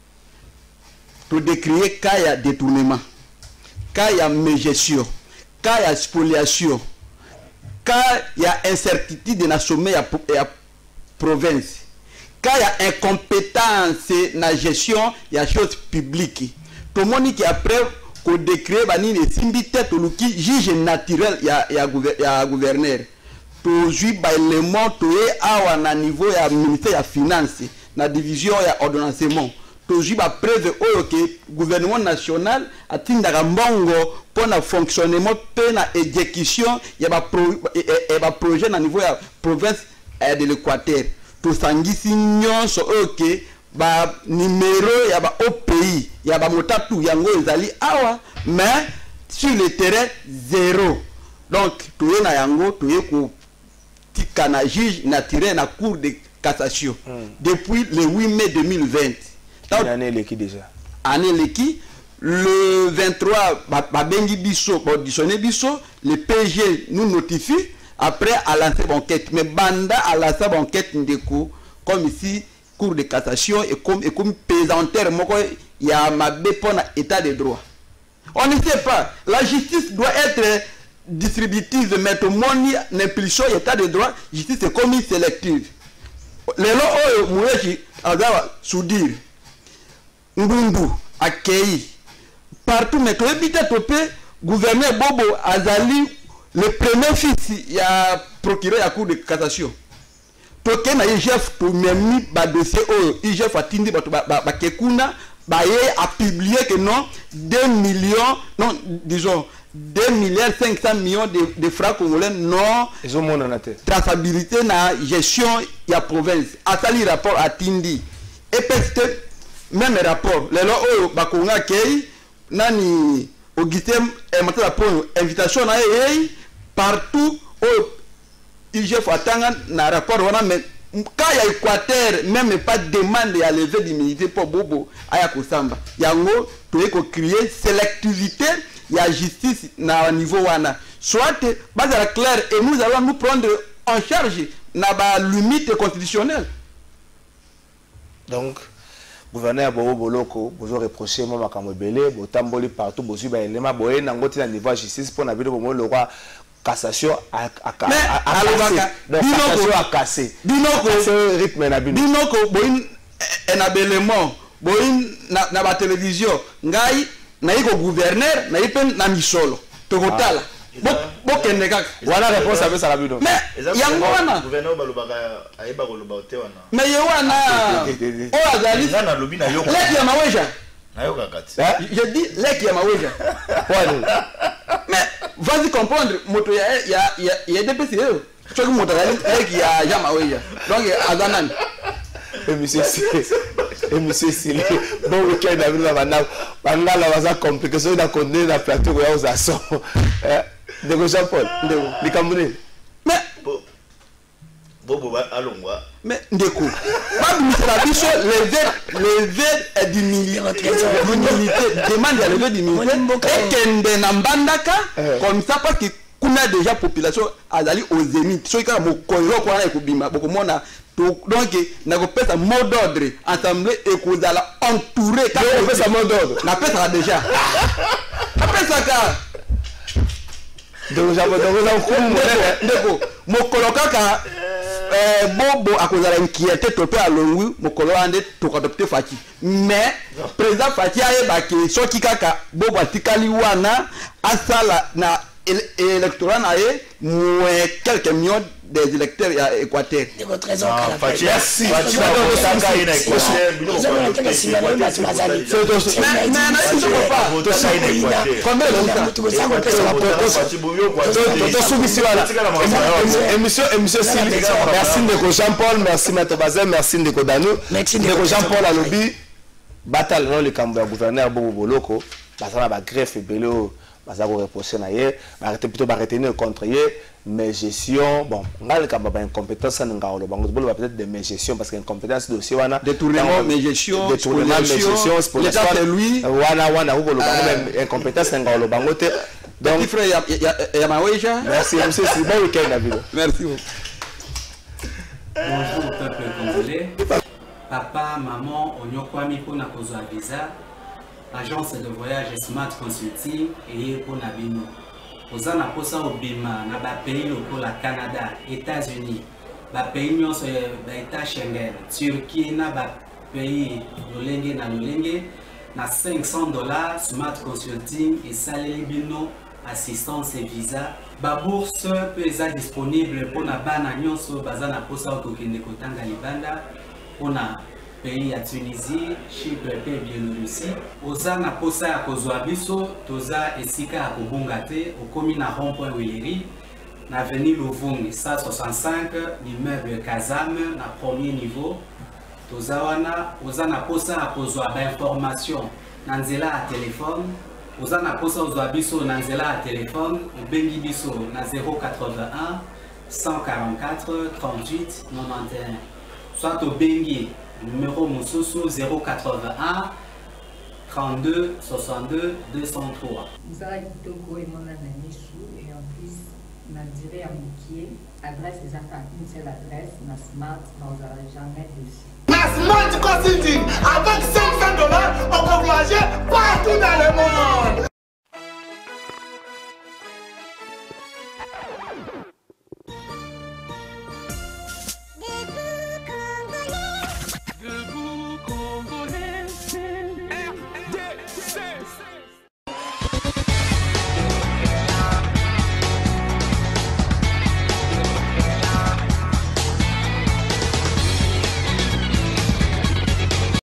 Pour décrire qu'il y a détournement, qu'il y a mégestion, qu'il y a spoliation, qu'il y a incertitude dans la sommet et la province, qu'il y a incompétence dans la gestion de la chose publique. Tout le monde qui après qu'on décrit les symbiotes qui juge naturel il y a gouverneur. Toujours les mots à un niveau il y a ministère de finance, la division il y a ordonnancement. Toujours ba preuve oyo que gouvernement national atindaka mbongo pour na fonctionnement pe na exécution ya ba projet na niveau ya province de l'Équateur to sangisi nyonso oyo que ba numéro ya ba au pays ya ba motatu yango ezali awa mais sur le terrain zéro donc toye na yango toye ko tika na juge naturel na cour de cassation depuis le 8 mai 2020. Année l'équipe déjà. Année l'équipe, le 23, Babengi Bisso, auditionné Bisso, le PG nous notifie après à lancer enquête. Mais Banda à lancer enquête comme ici, cour de cassation et comme pesanteur, il y a ma bépon état de droit. On ne sait pas. La justice doit être distributive, mais tout le monde n'est plus chaud, état de droit, justice est comme sélective. Les lois, Mourechi, Agawa, Soudir. Mbundu, Akei, partout, mais quand il topé, gouverneur Bobo Azali, le premier fils, il y a procuré la cour de cassation. Toké na IGF pour même dossier IGF a tindi Kekuna, a publié que non, 2 millions, non, disons, 2 milliards 500 millions de francs congolais non traçabilité na gestion ya province asali rapport à Tindi et peut-être même rapport les lois oyo bakonga kei nani Augustin matala pour invitation na partout au IGF atanga na rapport wana mais quand il y a Équateur même pas demande à lever d'immunité pour Bobo aya kosamba yango to eko créer sélectivité il y a justice na niveau wana soit base la claire et nous allons nous prendre en charge na ba limite constitutionnelle. Donc gouverneur Bobo Boloko vous reproché moi makambo belé botamboli partout bozu ba elema boye na ngoti na niveau justice pour na bino bomo le roi cassation à casser binoko rythme na bino binoko boyin en abellement boyin na ba télévision ngai na iko gouverneur na ipen na misolo tokotala bokende kaka wana réponse avec ça bino mais yango wana gouverneur balobaka ayeba koloba ote wana mais ye wana o azali na lobi na yo leki ya maweja na yo kakati je dis leki ya maweja mais vas-y comprendre moto ya DPC yo choki moto leki ya maweja donc azanani monsieur Sili bon week-end avec la banane bangala baza complication na condamner na plateau ya ozaso de Jean-Paul de Likamune mais bobo alongwa mais ndeko ba ministre biso lever d'immunité demande à lever d'immunité et kende na mbandaka comme ça parce que kuna déjà population azali au zénith so ikala mokoyo kwa na ekubima bokomona donc na ko pesa mot d'ordre assemblée ekozala entouré ka pesa mot d'ordre na pesa déjà na pesa ka déjà ndeko mokolo kaka bobo akozala inquiété topé alongwi mokolo ande tokadopte Fati mais président Fati ayeba ke soki kaka bobo atikali wana asala na électorat na moins quelques millions des électeurs à Équateur. Merci de Jean-Paul, merci Maître Bazin, merci de Danou, de Jean-Paul à lobby, bataille dans le camp gouverneur Bobo Boloko, bataille à greffe et bello. Baza ko reprocher na ye arrêter plutôt retenir contre ye mais gestion bon ngal ka ba incompétence na ngalo bango bolo peut-être de mes gestion parce que incompétence dossier wana détournement mais gestion l'état c'est lui wana ko lo bango même incompétence na ngalo bango te donc frère ya maweja merci monsieur si bon week-end David merci beaucoup. Bonjour peuple congolais, papa maman onyokwami pona kozwa visa. Agence de voyage Smart Consulting et pour Nabino. Aux an aposa obima na ba pays lokola Canada, États-Unis, ba pays nyonso ba État Schengen, Turquie na ba pays lolenge na $500 Smart Consulting et saleli bino assistance et visa. Ba bourse peut être disponible pour na bana nyonso bazana posa okokende kotanga libanda pona pays à Tunisie, Chypre et Biélorussie. Oza na posa ya kozwa biso, toza esika ya kobungate, okomi na rond-point Willery, na avenue Louvungi, 165, l'immeuble Kazam, na premier niveau. Toza wana, oza na posa ya kozwa ba information, na nzela ya téléphone. Oza na posa ozwa biso na nzela ya téléphone, obengi biso na 081 144 38 91. Soit obengi numéro Moussousou 081 32 62 203. Nous allons Kitoko et mon ami Chou et en plus, on a diré à Moukier, adresse des affaires, une seule adresse, na Smart, dans un jamais dessus. Na Smart Consulting, avec $500, on peut voyager